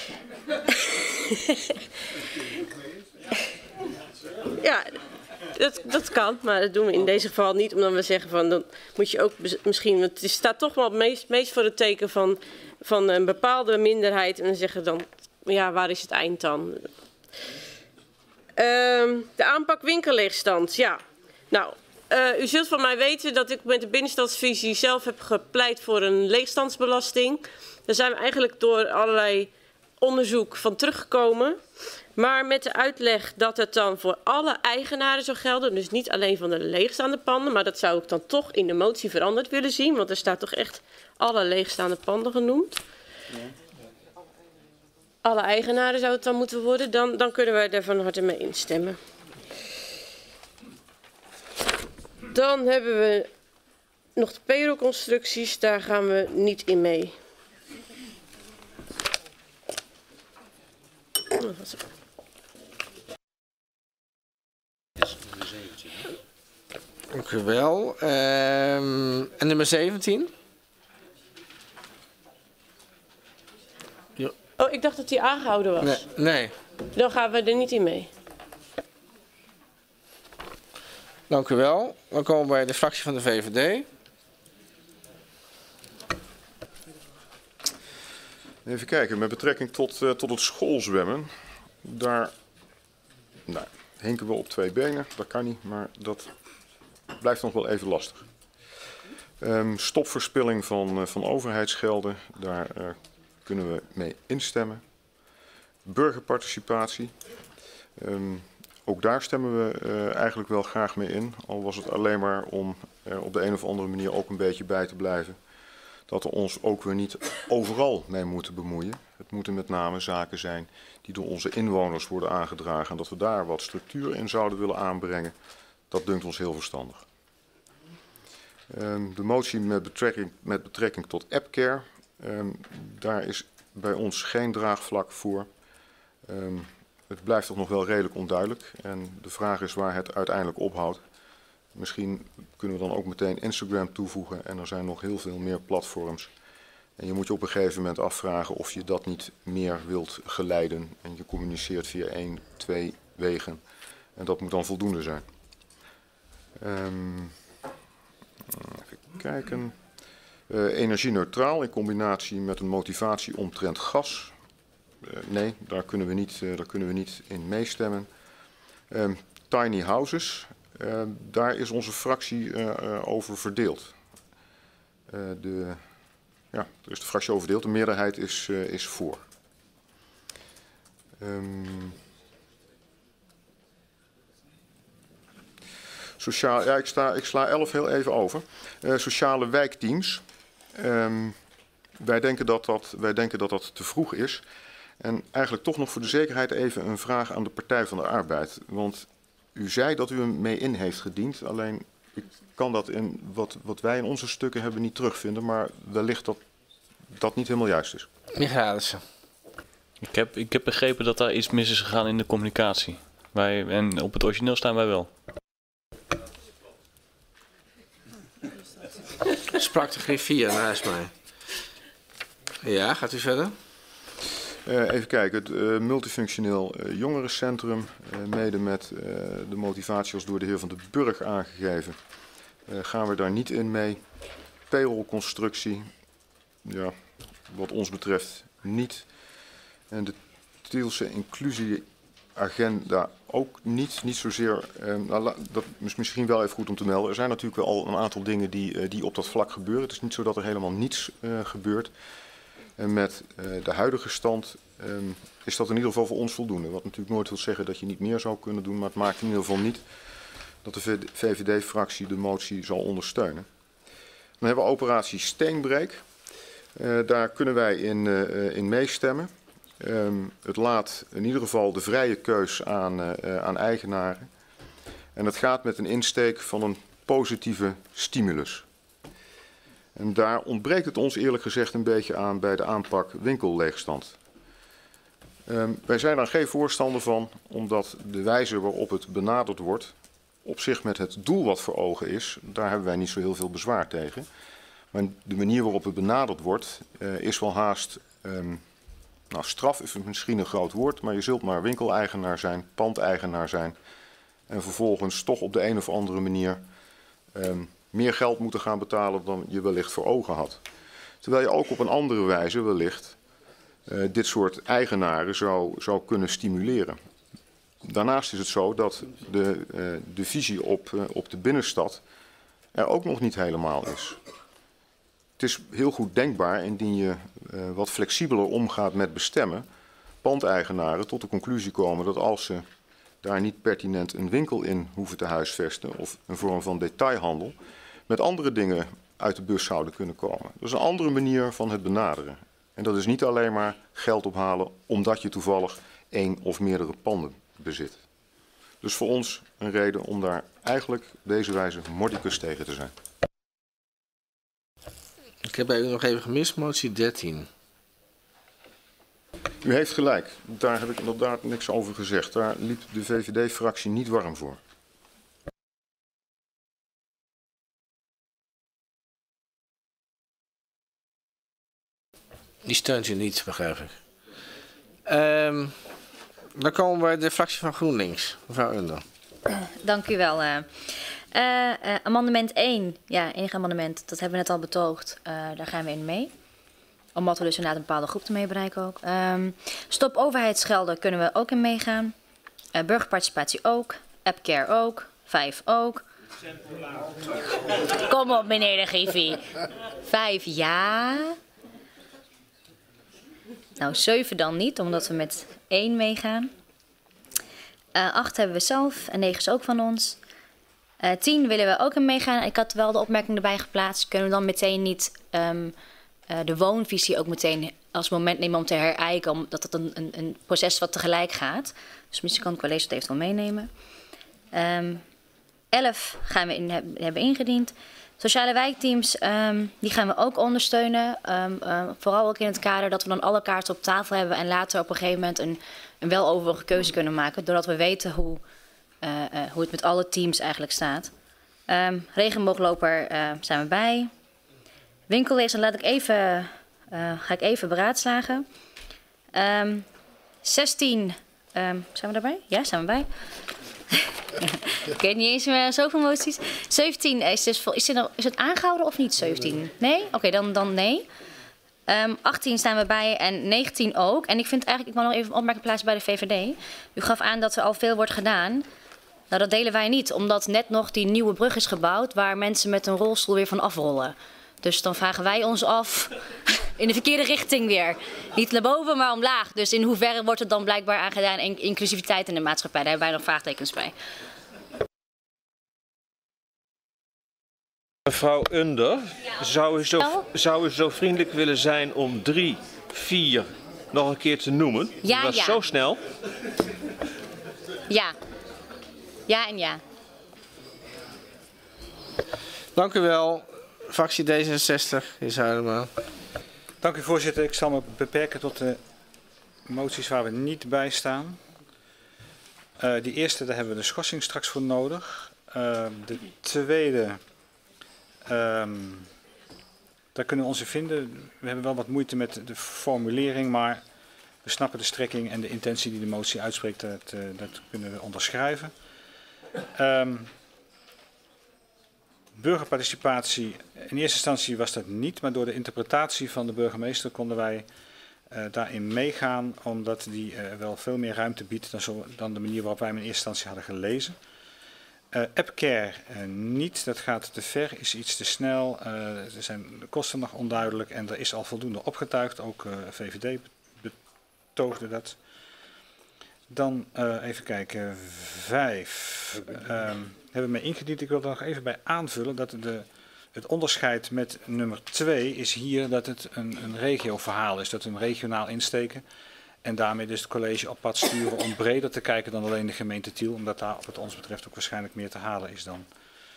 Ja, dat, dat kan, maar dat doen we in deze geval niet, omdat we zeggen van, dan moet je ook misschien, want het staat toch wel het meest, meest voor het teken van, van een bepaalde minderheid en dan zeggen dan, ja, waar is het eind dan? Um, de aanpak winkelleegstand, ja. Nou, uh, u zult van mij weten dat ik met de binnenstadsvisie zelf heb gepleit voor een leegstandsbelasting. Daar zijn we eigenlijk door allerlei onderzoek van teruggekomen. Maar met de uitleg dat het dan voor alle eigenaren zou gelden. Dus niet alleen van de leegstaande panden. Maar dat zou ik dan toch in de motie veranderd willen zien. Want er staat toch echt alle leegstaande panden genoemd. Alle eigenaren zou het dan moeten worden. Dan, dan kunnen wij daar van harte mee instemmen. Dan hebben we nog de payroll-constructies. Daar gaan we niet in mee. Oh, dat was het. Dank u wel. Um, en nummer zeventien? Jo. Oh, ik dacht dat die aangehouden was. Nee, nee. Dan gaan we er niet in mee. Dank u wel. Dan komen we bij de fractie van de V V D. Even kijken, met betrekking tot, uh, tot het schoolzwemmen. Daar nou, hinken we op twee benen. Dat kan niet, maar dat blijft nog wel even lastig. Um, stopverspilling van, uh, van overheidsgelden, daar uh, kunnen we mee instemmen. Burgerparticipatie, um, ook daar stemmen we uh, eigenlijk wel graag mee in. Al was het alleen maar om er op de een of andere manier ook een beetje bij te blijven. Dat we ons ook weer niet overal mee moeten bemoeien. Het moeten met name zaken zijn die door onze inwoners worden aangedragen. En dat we daar wat structuur in zouden willen aanbrengen, dat dunkt ons heel verstandig. Um, de motie met betrekking, met betrekking tot AppCare, um, daar is bij ons geen draagvlak voor. Um, het blijft toch nog wel redelijk onduidelijk en de vraag is waar het uiteindelijk ophoudt. Misschien kunnen we dan ook meteen Instagram toevoegen en er zijn nog heel veel meer platforms. En je moet je op een gegeven moment afvragen of je dat niet meer wilt geleiden. En je communiceert via één, twee wegen. En dat moet dan voldoende zijn. Um, even kijken. Uh, energie-neutraal in combinatie met een motivatie omtrent gas. Uh, nee, daar kunnen we niet, uh, daar kunnen we niet in meestemmen. Um, tiny houses. Uh, daar is onze fractie uh, uh, over verdeeld. Uh, de, ja, er is de fractie over verdeeld. De meerderheid is, uh, is voor. Um, sociaal, ja, ik, sta, ik sla elf heel even over. Uh, sociale wijkteams. Um, wij, denken dat dat, wij denken dat dat te vroeg is. En eigenlijk toch nog voor de zekerheid even een vraag aan de Partij van de Arbeid. Want u zei dat u hem mee in heeft gediend, alleen ik kan dat in wat, wat wij in onze stukken hebben niet terugvinden, maar wellicht dat dat niet helemaal juist is. Michalissen. Ik heb, ik heb begrepen dat daar iets mis is gegaan in de communicatie. Wij, en op het origineel staan wij wel. Sprak de griffier naast mij. Ja, gaat u verder? Uh, even kijken, het uh, multifunctioneel uh, jongerencentrum, uh, mede met uh, de motivatie als door de heer Van den Burg aangegeven, uh, gaan we daar niet in mee. Payrollconstructie, ja, wat ons betreft niet. En de Tielse inclusieagenda ook niet, niet zozeer, uh, nou, dat is misschien wel even goed om te melden. Er zijn natuurlijk wel al een aantal dingen die, uh, die op dat vlak gebeuren. Het is niet zo dat er helemaal niets uh, gebeurt. En met uh, de huidige stand um, is dat in ieder geval voor ons voldoende. Wat natuurlijk nooit wil zeggen dat je niet meer zou kunnen doen, maar het maakt in ieder geval niet dat de V V D-fractie de motie zal ondersteunen. Dan hebben we operatie Steenbreek. Uh, daar kunnen wij in, uh, in meestemmen. Um, het laat in ieder geval de vrije keus aan, uh, aan eigenaren. En het gaat met een insteek van een positieve stimulus. En daar ontbreekt het ons eerlijk gezegd een beetje aan bij de aanpak winkelleegstand. Um, wij zijn daar geen voorstander van, omdat de wijze waarop het benaderd wordt, op zich met het doel wat voor ogen is, daar hebben wij niet zo heel veel bezwaar tegen. Maar de manier waarop het benaderd wordt, uh, is wel haast, um, nou straf is misschien een groot woord, maar je zult maar winkeleigenaar zijn, pandeigenaar zijn en vervolgens toch op de een of andere manier um, meer geld moeten gaan betalen dan je wellicht voor ogen had. Terwijl je ook op een andere wijze wellicht uh, dit soort eigenaren zou, zou kunnen stimuleren. Daarnaast is het zo dat de, uh, de visie op, uh, op de binnenstad er ook nog niet helemaal is. Het is heel goed denkbaar indien je uh, wat flexibeler omgaat met bestemmen, pandeigenaren tot de conclusie komen dat als ze daar niet pertinent een winkel in hoeven te huisvesten of een vorm van detailhandel, met andere dingen uit de bus zouden kunnen komen. Dat is een andere manier van het benaderen. En dat is niet alleen maar geld ophalen omdat je toevallig één of meerdere panden bezit. Dus voor ons een reden om daar eigenlijk op deze wijze mordicus tegen te zijn. Ik heb bij u nog even gemist, motie dertien. U heeft gelijk, daar heb ik inderdaad niks over gezegd. Daar liep de V V D-fractie niet warm voor. Die steunt u niet, begrijp ik. Um, dan komen we bij de fractie van GroenLinks. Mevrouw Under. Dank u wel. Uh, uh, uh, amendement één, ja, enige amendement, dat hebben we net al betoogd. Uh, daar gaan we in mee. Omdat we dus inderdaad een bepaalde groep ermee bereiken ook. Um, stop overheidsgelden kunnen we ook in meegaan. Uh, burgerparticipatie ook. AppCare ook. vijf ook. Kom op, meneer de Griffie. Vijf ja. Nou, zeven dan niet, omdat we met één meegaan. Uh, acht hebben we zelf en negen is ook van ons. Uh, tien willen we ook in meegaan. Ik had wel de opmerking erbij geplaatst. Kunnen we dan meteen niet um, uh, de woonvisie ook meteen als moment nemen om te herijken, omdat het een, een, een proces wat tegelijk gaat. Dus misschien kan het college het eventueel meenemen. Um, elf gaan we in, hebben ingediend. Sociale wijkteams, um, die gaan we ook ondersteunen. Um, uh, vooral ook in het kader dat we dan alle kaarten op tafel hebben en later op een gegeven moment een, een weloverwogen keuze kunnen maken. Doordat we weten hoe, uh, uh, hoe het met alle teams eigenlijk staat. Um, regenboogloper uh, zijn we bij. Winkellees, dan laat ik even, uh, ga ik even beraadslagen. Um, zestien, um, zijn we daarbij? Ja, zijn we bij. Ik weet niet eens meer zoveel moties. zeventien is dus vol, is, het nou, is het aangehouden of niet? zeventien? Nee? Oké, okay, dan, dan nee. Um, achttien staan we bij en negentien ook. En ik vind eigenlijk, ik wil nog even een opmerking plaatsen bij de V V D. U gaf aan dat er al veel wordt gedaan. Nou, dat delen wij niet, omdat net nog die nieuwe brug is gebouwd waar mensen met een rolstoel weer van afrollen. Dus dan vragen wij ons af in de verkeerde richting weer. Niet naar boven, maar omlaag. Dus in hoeverre wordt het dan blijkbaar aan gedaan en inclusiviteit in de maatschappij? Daar hebben wij nog vraagtekens bij. Mevrouw Under, zou u, zo, zou u zo vriendelijk willen zijn om drie, vier nog een keer te noemen? Ja, dat was ja. zo snel. Ja. Ja en ja. Dank u wel. Fractie D zesenzestig is helemaal. Dank u voorzitter. Ik zal me beperken tot de moties waar we niet bij staan. Uh, die eerste, daar hebben we de schorsing straks voor nodig. Uh, de tweede, um, daar kunnen we ons in vinden. We hebben wel wat moeite met de formulering, maar we snappen de strekking en de intentie die de motie uitspreekt. Dat, uh, dat kunnen we onderschrijven. Um, Burgerparticipatie, in eerste instantie was dat niet, maar door de interpretatie van de burgemeester konden wij uh, daarin meegaan, omdat die uh, wel veel meer ruimte biedt dan, zo, dan de manier waarop wij hem in eerste instantie hadden gelezen. Uh, AppCare uh, niet, dat gaat te ver, is iets te snel, uh, er zijn de kosten nog onduidelijk en er is al voldoende opgetuigd, ook uh, V V D betoogde dat. Dan uh, even kijken, vijf. Um, hebben we mee ingediend. Ik wil er nog even bij aanvullen dat de, het onderscheid met nummer twee is hier dat het een, een regioverhaal is. Dat we hem regionaal insteken. En daarmee dus het college op pad sturen om breder te kijken dan alleen de gemeente Tiel. Omdat daar wat ons betreft ook waarschijnlijk meer te halen is dan.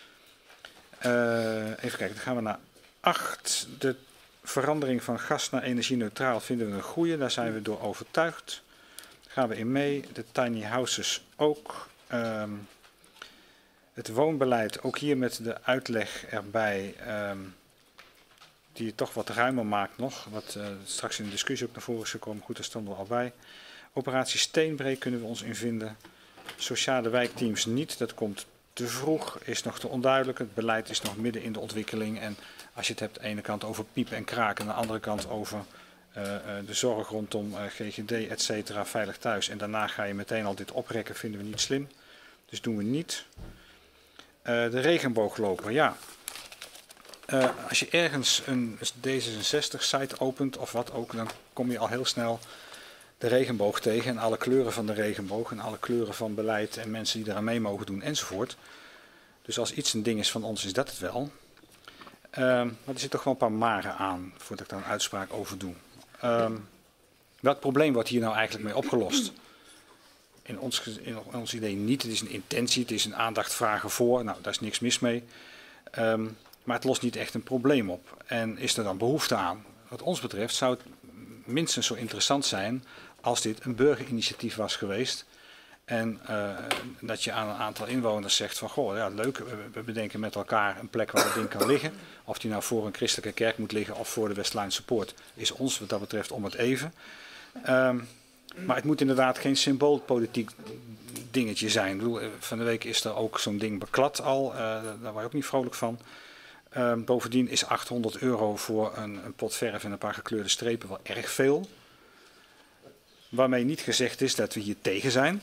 Uh, even kijken, dan gaan we naar acht. De verandering van gas naar energie-neutraal vinden we een goede. Daar zijn we door overtuigd. Daar gaan we in mee. De tiny houses ook. Um, Het woonbeleid, ook hier met de uitleg erbij, um, die het toch wat ruimer maakt nog. Wat uh, straks in de discussie ook naar voren is gekomen. Goed, daar stonden we al bij. Operatie Steenbreek kunnen we ons in vinden. Sociale wijkteams niet, dat komt te vroeg, is nog te onduidelijk. Het beleid is nog midden in de ontwikkeling. En als je het hebt aan de ene kant over piep en kraak en aan de andere kant over uh, uh, de zorg rondom uh, G G D, et cetera, veilig thuis. En daarna ga je meteen al dit oprekken, vinden we niet slim. Dus doen we niet. Uh, de regenboogloper, ja. Uh, als je ergens een D zesenzestig-site opent of wat ook, dan kom je al heel snel de regenboog tegen. En alle kleuren van de regenboog en alle kleuren van beleid en mensen die eraan mee mogen doen enzovoort. Dus als iets een ding is van ons, is dat het wel. Uh, maar er zit toch wel een paar maren aan, voordat ik daar een uitspraak over doe. Uh, welk probleem wordt hier nou eigenlijk mee opgelost? In ons, in ons idee niet. Het is een intentie, het is een aandacht vragen voor. Nou, daar is niks mis mee. Um, maar het lost niet echt een probleem op. En is er dan behoefte aan? Wat ons betreft zou het minstens zo interessant zijn als dit een burgerinitiatief was geweest. En uh, dat je aan een aantal inwoners zegt van, goh, ja, leuk, we bedenken met elkaar een plek waar het ding kan liggen. Of die nou voor een christelijke kerk moet liggen of voor de West-Lijnse Poort, is ons wat dat betreft om het even. Um, Maar het moet inderdaad geen symboolpolitiek dingetje zijn. Ik bedoel, van de week is er ook zo'n ding beklad al. Uh, daar word je ook niet vrolijk van. Uh, bovendien is achthonderd euro voor een, een pot verf en een paar gekleurde strepen wel erg veel. Waarmee niet gezegd is dat we hier tegen zijn.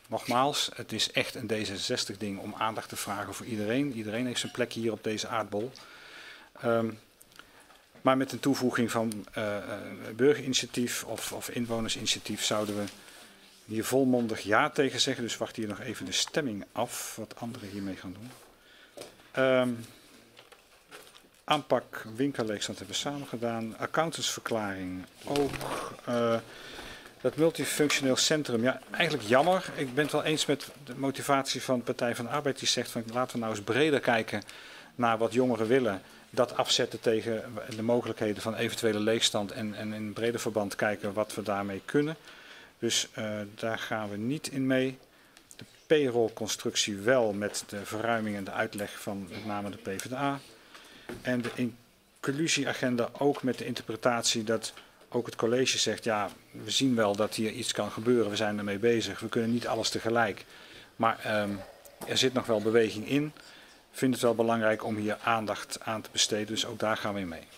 nogmaals, het is echt een D zesenzestig ding om aandacht te vragen voor iedereen. Iedereen heeft zijn plek hier op deze aardbol. Um, maar met een toevoeging van uh, uh, burgerinitiatief of, of inwonersinitiatief zouden we hier volmondig ja tegen zeggen. Dus wacht hier nog even de stemming af, wat anderen hiermee gaan doen. Um, aanpak winkelleegstand hebben we samen gedaan. Accountantsverklaring ook. Uh, dat multifunctioneel centrum, ja, eigenlijk jammer. Ik ben het wel eens met de motivatie van de Partij van de Arbeid die zegt van laten we nou eens breder kijken naar wat jongeren willen. Dat afzetten tegen de mogelijkheden van eventuele leegstand en, en in breder verband kijken wat we daarmee kunnen. Dus uh, daar gaan we niet in mee. De payroll-constructie wel met de verruiming en de uitleg van met name de PvdA. En de inclusieagenda ook met de interpretatie dat ook het college zegt, ja, we zien wel dat hier iets kan gebeuren, we zijn ermee bezig, we kunnen niet alles tegelijk. Maar um, er zit nog wel beweging in. Ik vind het wel belangrijk om hier aandacht aan te besteden, dus ook daar gaan we in mee.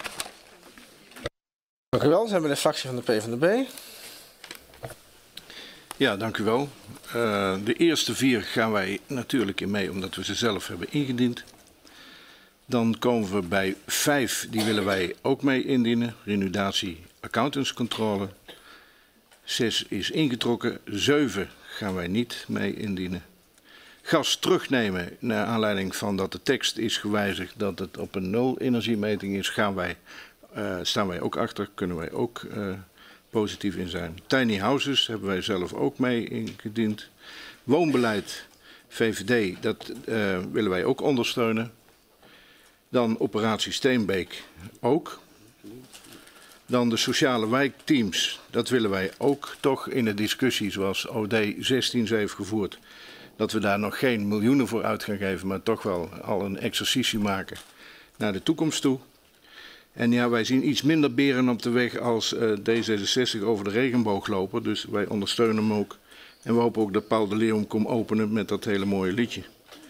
Dank u wel. We hebben de fractie van de PvdB. Ja, dank u wel. Uh, de eerste vier gaan wij natuurlijk in mee, omdat we ze zelf hebben ingediend. Dan komen we bij vijf, die willen wij ook mee indienen. Renudatie, accountantscontrole. Zes is ingetrokken. Zeven gaan wij niet mee indienen. Gas terugnemen, naar aanleiding van dat de tekst is gewijzigd dat het op een nul energiemeting is, gaan wij, uh, staan wij ook achter, kunnen wij ook uh, positief in zijn. Tiny houses hebben wij zelf ook mee ingediend. Woonbeleid, V V D, dat uh, willen wij ook ondersteunen. Dan operatie Steenbeek ook. Dan de sociale wijkteams, dat willen wij ook toch in de discussie zoals O D zestien ze heeft gevoerd. Dat we daar nog geen miljoenen voor uit gaan geven, maar toch wel al een exercitie maken naar de toekomst toe. En ja, wij zien iets minder beren op de weg als uh, D zesenzestig over de regenboogloper, dus wij ondersteunen hem ook. En we hopen ook dat Paul de Leeuw hem komt openen met dat hele mooie liedje.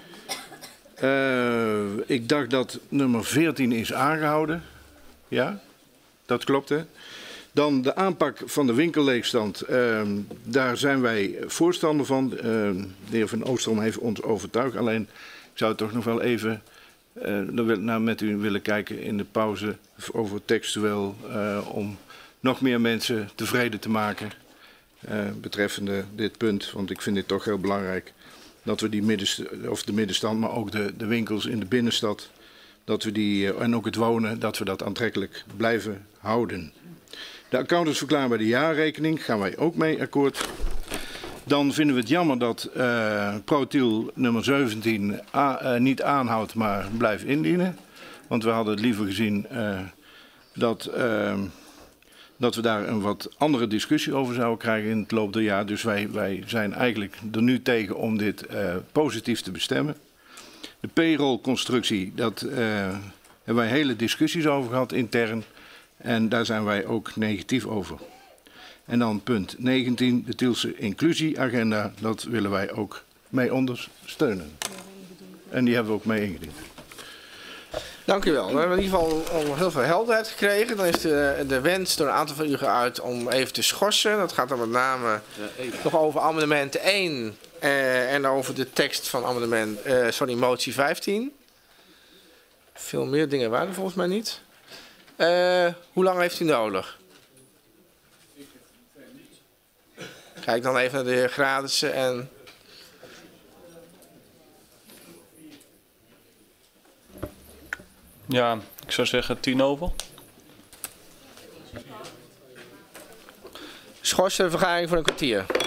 Uh, ik dacht dat nummer veertien is aangehouden. Ja, dat klopt hè. Dan de aanpak van de winkelleegstand. Uh, daar zijn wij voorstander van. Uh, de heer Van Oostrom heeft ons overtuigd. Alleen ik zou toch nog wel even uh, naar met u willen kijken in de pauze over textueel. Uh, om nog meer mensen tevreden te maken uh, betreffende dit punt. Want ik vind dit toch heel belangrijk. Dat we die middenst of de middenstand, maar ook de, de winkels in de binnenstad, dat we die, en ook het wonen, dat we dat aantrekkelijk blijven houden. De accountantsverklaring bij de jaarrekening gaan wij ook mee akkoord. Dan vinden we het jammer dat uh, Protiel nummer zeventien a, uh, niet aanhoudt, maar blijft indienen. Want we hadden het liever gezien uh, dat... Uh, dat we daar een wat andere discussie over zouden krijgen in het loop der jaar. Dus wij, wij zijn eigenlijk er nu tegen om dit uh, positief te bestemmen. De payroll-constructie, dat uh, hebben wij hele discussies over gehad intern. En daar zijn wij ook negatief over. En dan punt negentien, de Tielse inclusieagenda, dat willen wij ook mee ondersteunen. En die hebben we ook mee ingediend. Dank u wel. We hebben in ieder geval al heel veel helderheid gekregen. Dan is de, de wens door een aantal van u geuit om even te schorsen. Dat gaat dan met name nog over amendement één uh, en over de tekst van amendement, uh, sorry, motie vijftien. Veel meer dingen waren er volgens mij niet. Uh, hoe lang heeft u nodig? Kijk dan even naar de heer Gradissen en... Ja, ik zou zeggen tien over. Schorsen de vergadering voor een kwartier.